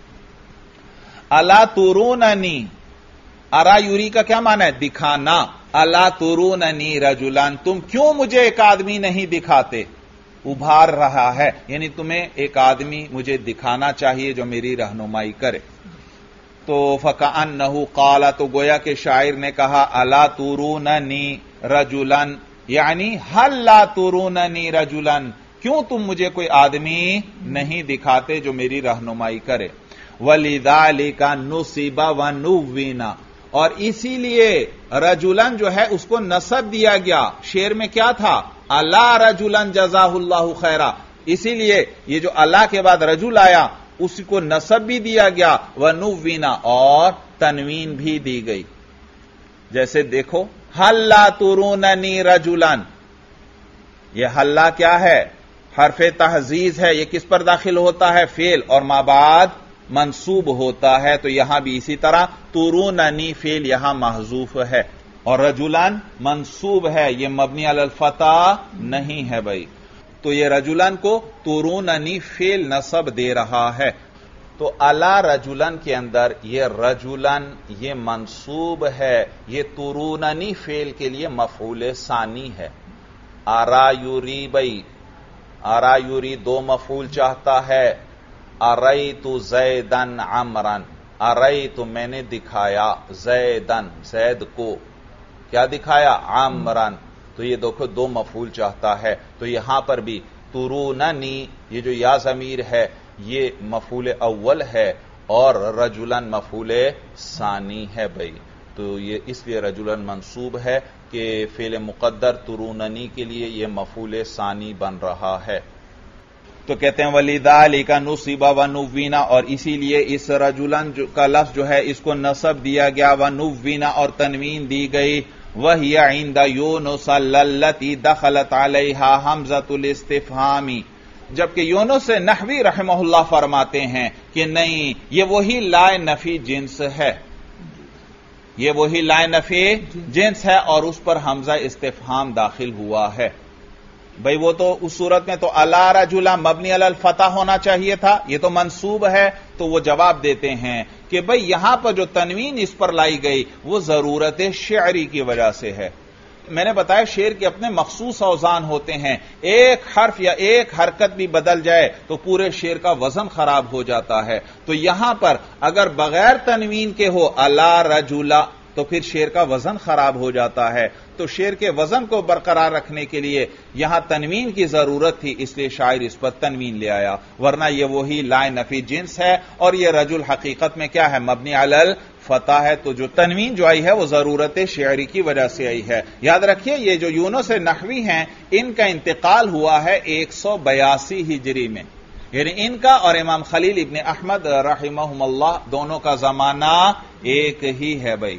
الا تروننی، ارا یوری کا کیا معنی ہے؟ دکھانا. الا تروننی رجلان، تم کیوں مجھے ایک آدمی نہیں دکھاتے؟ ابھار رہا ہے، یعنی تمہیں ایک آدمی مجھے دکھانا چاہیے جو میری رہنمائی کرے. تو فکأنہ قال، تو گویا کہ شاعر نے کہا الا تروننی رجلان، یعنی هل لا تروننی رجلان، کیوں تم مجھے کوئی آدمی نہیں دکھاتے جو میری رہنمائی کرے. وَلِذَالِكَ نُصِبَ وَنُوِّنَ، اور اسی لیے رجلن جو ہے اس کو نصب دیا گیا. شعر میں کیا تھا؟ الا رجلن جزاہ اللہ خیرا، اسی لیے یہ جو اللہ کے بعد رجل آیا اس کو نصب بھی دیا گیا، وَنُوِّنَ، اور تنوین بھی دی گئی. جیسے دیکھو هَلْ لَا تُرُونَنِي رَجُلًا، یہ ہل کیا ہے؟ حرف تحزیز ہے. یہ کس پر داخل ہوتا ہے؟ فعل، اور ما بعد منصوب ہوتا ہے تو یہاں بھی اسی طرح تروننی فعل یہاں محذوف ہے اور رجلان منصوب ہے، یہ مبنی علی الفتح نہیں ہے بھائی، تو یہ رجلان کو تروننی فعل نصب دے رہا ہے۔ تو الا رجلن کے اندر یہ رجلن یہ منصوب ہے، یہ تروننی فعل کے لیے مفعول ثانی ہے۔ ارا یوری بھائی، ارا یوری دو مفعول چاہتا ہے، ارایت زیدن عمرن، ارایت میں نے دکھایا زیدن زید کو، کیا دکھایا؟ عمرن، تو یہ دیکھو دو مفعول چاہتا ہے، تو یہاں پر بھی تروننی یہ جو یا ضمیر ہے یہ مفعول اول ہے اور رجلن مفعول ثانی ہے بھائی، تو یہ اس لیے رجلن منصوب ہے کہ فعل مقدر تروننی کے لیے یہ مفعول ثانی بن رہا ہے۔ تو کہتے ہیں وَلِذَالِكَ نُصِبَ وَنُوِّنَ، اور اسی لیے اس رجلن کا لفظ جو ہے اس کو نصب دیا گیا، وَنُوِّنَ اور تنوین دی گئی، وَهِيَ عِندَ يُونُسَ الَّتِي دَخَلَتْ عَلَيْهَا حَمْزَةُ الْاِسْتِفْهَامِ، جبکہ یونس نحوی رحمہ اللہ فرماتے ہیں کہ نہیں، یہ وہی لائے نفی جنس ہے، یہ وہی لائے نفی جنس ہے اور اس پر حمزہ استفہام داخل ہوا ہے۔ بھئی وہ تو اس صورت میں تو الا رجلا مبنی علی الفتح ہونا چاہیے تھا، یہ تو منصوب ہے، تو وہ جواب دیتے ہیں کہ بھئی یہاں پر جو تنوین اس پر لائی گئی وہ ضرورت شعری کی وجہ سے ہے۔ میں نے بتایا شعر کے اپنے مخصوص اوزان ہوتے ہیں، ایک حرف یا ایک حرکت بھی بدل جائے تو پورے شعر کا وزن خراب ہو جاتا ہے، تو یہاں پر اگر بغیر تنوین کے ہو الا رجلا تو پھر شعر کا وزن خراب ہو جاتا ہے، تو شعر کے وزن کو برقرار رکھنے کے لیے یہاں تنوین کی ضرورت تھی، اس لیے شاعر اس پر تنوین لے آیا، ورنہ یہ وہی لائے نفی جنس ہے اور یہ رجل حقیقت میں کیا ہے؟ مبنی علی الفتح ہے، تو جو تنوین جو آئی ہے وہ ضرورت شعری کی وجہ سے آئی ہے۔ یاد رکھیے یہ جو یونس نحوی ہیں ان کا انتقال ہوا ہے 182 ہجری میں، یعنی ان کا اور امام خلیل ابن احمد رحمہم اللہ دونوں کا زمانہ ایک ہی ہے بھائی۔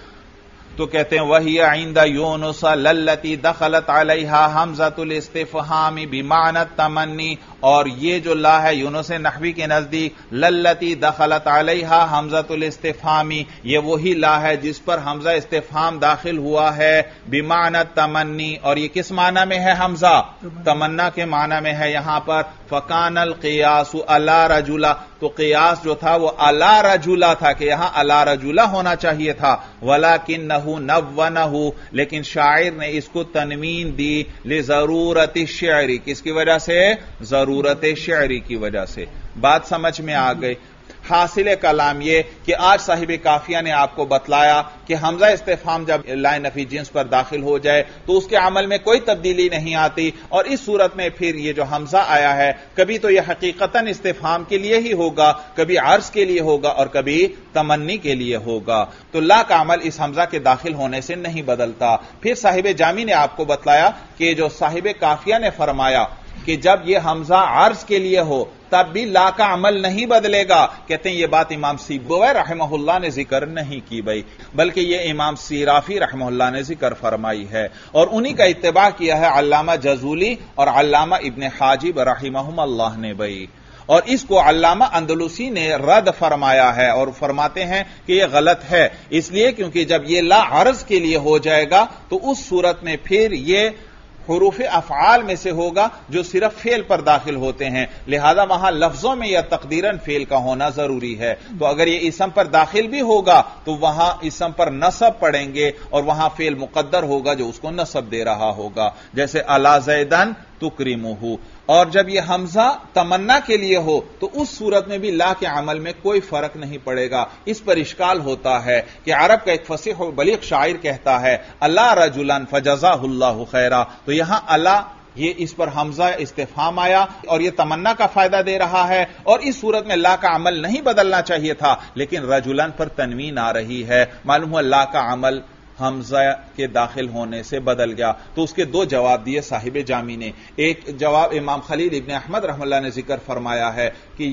تو کہتے ہیں وہی عند یونس التی دخلت علیہا حمزۃ الاستفہام بمعنی التمنی، اور یہ جو لا ہے یونس نحوی کے نزدیک للتی دخلت علیہا حمزۃ الاستفہام، یہ وہی لا ہے جس پر حمزہ استفہام داخل ہوا ہے بمعنی التمنی، اور یہ کس معنی میں ہے؟ حمزہ تمنا کے معنی میں ہے یہاں پر۔ فکان القیاس علی رجلا، تو قیاس جو تھا وہ علی رجلا تھا کہ یہاں علی رجلا ہونا چاہیے تھا، ولکنہ نونہ، لیکن شاعر نے اس کو تنوین دی لضرورت الشعری، کس کی وجہ سے؟ ضرورت شعری کی وجہ سے۔ بات سمجھ میں آ گئی؟ حاصل کلام یہ کہ آج صاحب کافیہ نے آپ کو بتلایا کہ حمزہ استفہام جب لائے نفی جنس پر داخل ہو جائے تو اس کے عمل میں کوئی تبدیلی نہیں آتی، اور اس صورت میں پھر یہ جو حمزہ آیا ہے کبھی تو یہ حقیقتاً استفہام کے لیے ہی ہوگا، کبھی عرض کے لیے ہوگا اور کبھی تمنی کے لیے ہوگا، تو لا کا عمل اس حمزہ کے داخل ہونے سے نہیں بدلتا۔ پھر صاحب جامی نے آپ کو بتلایا کہ جو صاحب کافیہ نے فرمایا کہ جب یہ حمزہ عرض کے لیے ہو تب بھی لا کا عمل نہیں بدلے گا، کہتے ہیں یہ بات امام سیبوی رحمہ اللہ نے ذکر نہیں کی بھائی، بلکہ یہ امام سیرافی رحمہ اللہ نے ذکر فرمائی ہے، اور انہی کا اتباع کیا ہے علامہ جزولی اور علامہ ابن حاجب رحمہم اللہ نے بھائی، اور اس کو علامہ اندلسی نے رد فرمایا ہے اور فرماتے ہیں کہ یہ غلط ہے، اس لیے کیونکہ جب یہ لا عرض کے لیے ہو جائے گا تو اس صورت میں پھر یہ حروف افعال میں سے ہوگا جو صرف فعل پر داخل ہوتے ہیں، لہذا وہاں لفظوں میں یا تقدیراً فعل کا ہونا ضروری ہے، تو اگر یہ اسم پر داخل بھی ہوگا تو وہاں اسم پر نصب پڑیں گے اور وہاں فعل مقدر ہوگا جو اس کو نصب دے رہا ہوگا، جیسے الا زیدن تکرمہ، اور جب یہ حمزہ تمنا کے لیے ہو تو اس صورت میں بھی لا کے عمل میں کوئی فرق نہیں پڑے گا۔ اس پر اشکال ہوتا ہے کہ عرب کا ایک فصیح و بلیغ شاعر کہتا ہے الا رجلا فجزاہ اللہ خیرا، تو یہاں الا یہ اس پر حمزہ استفہام آیا اور یہ تمنا کا فائدہ دے رہا ہے، اور اس صورت میں لا کا عمل نہیں بدلنا چاہیے تھا، لیکن رجلن پر تنوین آ رہی ہے، معلوم ہوا لا کا عمل حمزہ کے داخل ہونے سے بدل گیا۔ تو اس کے دو جواب دیے صاحب جامی نے، ایک جواب امام خلیل ابن احمد رحمہ اللہ نے ذکر فرمایا ہے کہ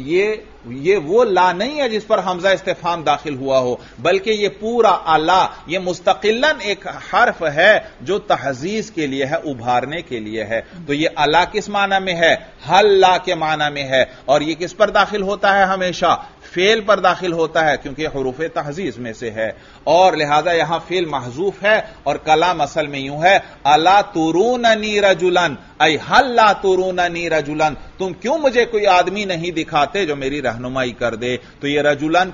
یہ وہ لا نہیں ہے جس پر حمزہ استفہام داخل ہوا ہو، بلکہ یہ پورا الا یہ مستقلاً ایک حرف ہے جو تحزیز کے لیے ہے، ابھارنے کے لیے ہے، تو یہ الا کس معنی میں ہے؟ حل لا کے معنی میں ہے، اور یہ کس پر داخل ہوتا ہے؟ ہمیشہ فعل پر داخل ہوتا ہے کیونکہ حروف تحزیز میں سے ہے، اور لہذا یہاں فعل محذوف ہے، اور کلام اصل میں یوں ہے الا تروننی رجلن ای هل لا تروننی رجلن، تم کیوں مجھے کوئی آدمی نہیں دکھاتے جو میری رہنمائی کر دے؟ تو یہ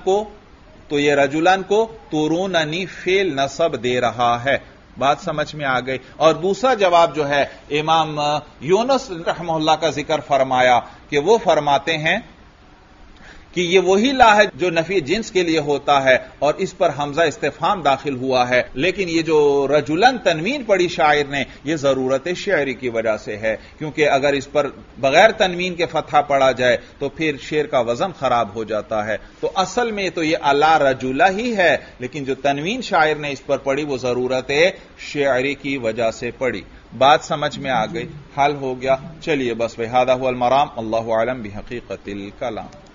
رجلن کو تروننی فعل نصب دے رہا ہے۔ بات سمجھ میں آ گئی؟ اور دوسرا جواب جو ہے امام یونس رحمہ اللہ کا ذکر فرمایا کہ وہ فرماتے ہیں کہ یہ وہی لا ہے جو نفی جنس کے لیے ہوتا ہے، اور اس پر حمزہ استفہام داخل ہوا ہے، لیکن یہ جو رجلن تنوین پڑی شاعر نے یہ ضرورت شعری کی وجہ سے ہے، کیونکہ اگر اس پر بغیر تنوین کے فتحہ پڑا جائے تو پھر شعر کا وزن خراب ہو جاتا ہے۔ تو اصل میں تو یہ الا رجلہ ہی ہے، لیکن جو تنوین شاعر نے اس پر پڑی وہ ضرورت شعری کی وجہ سے پڑی۔ بات سمجھ میں آ گئی؟ حل ہو گیا؟ چلیے بس بہذا هو المرام، اللہ اعلم بحقیقت الکلام۔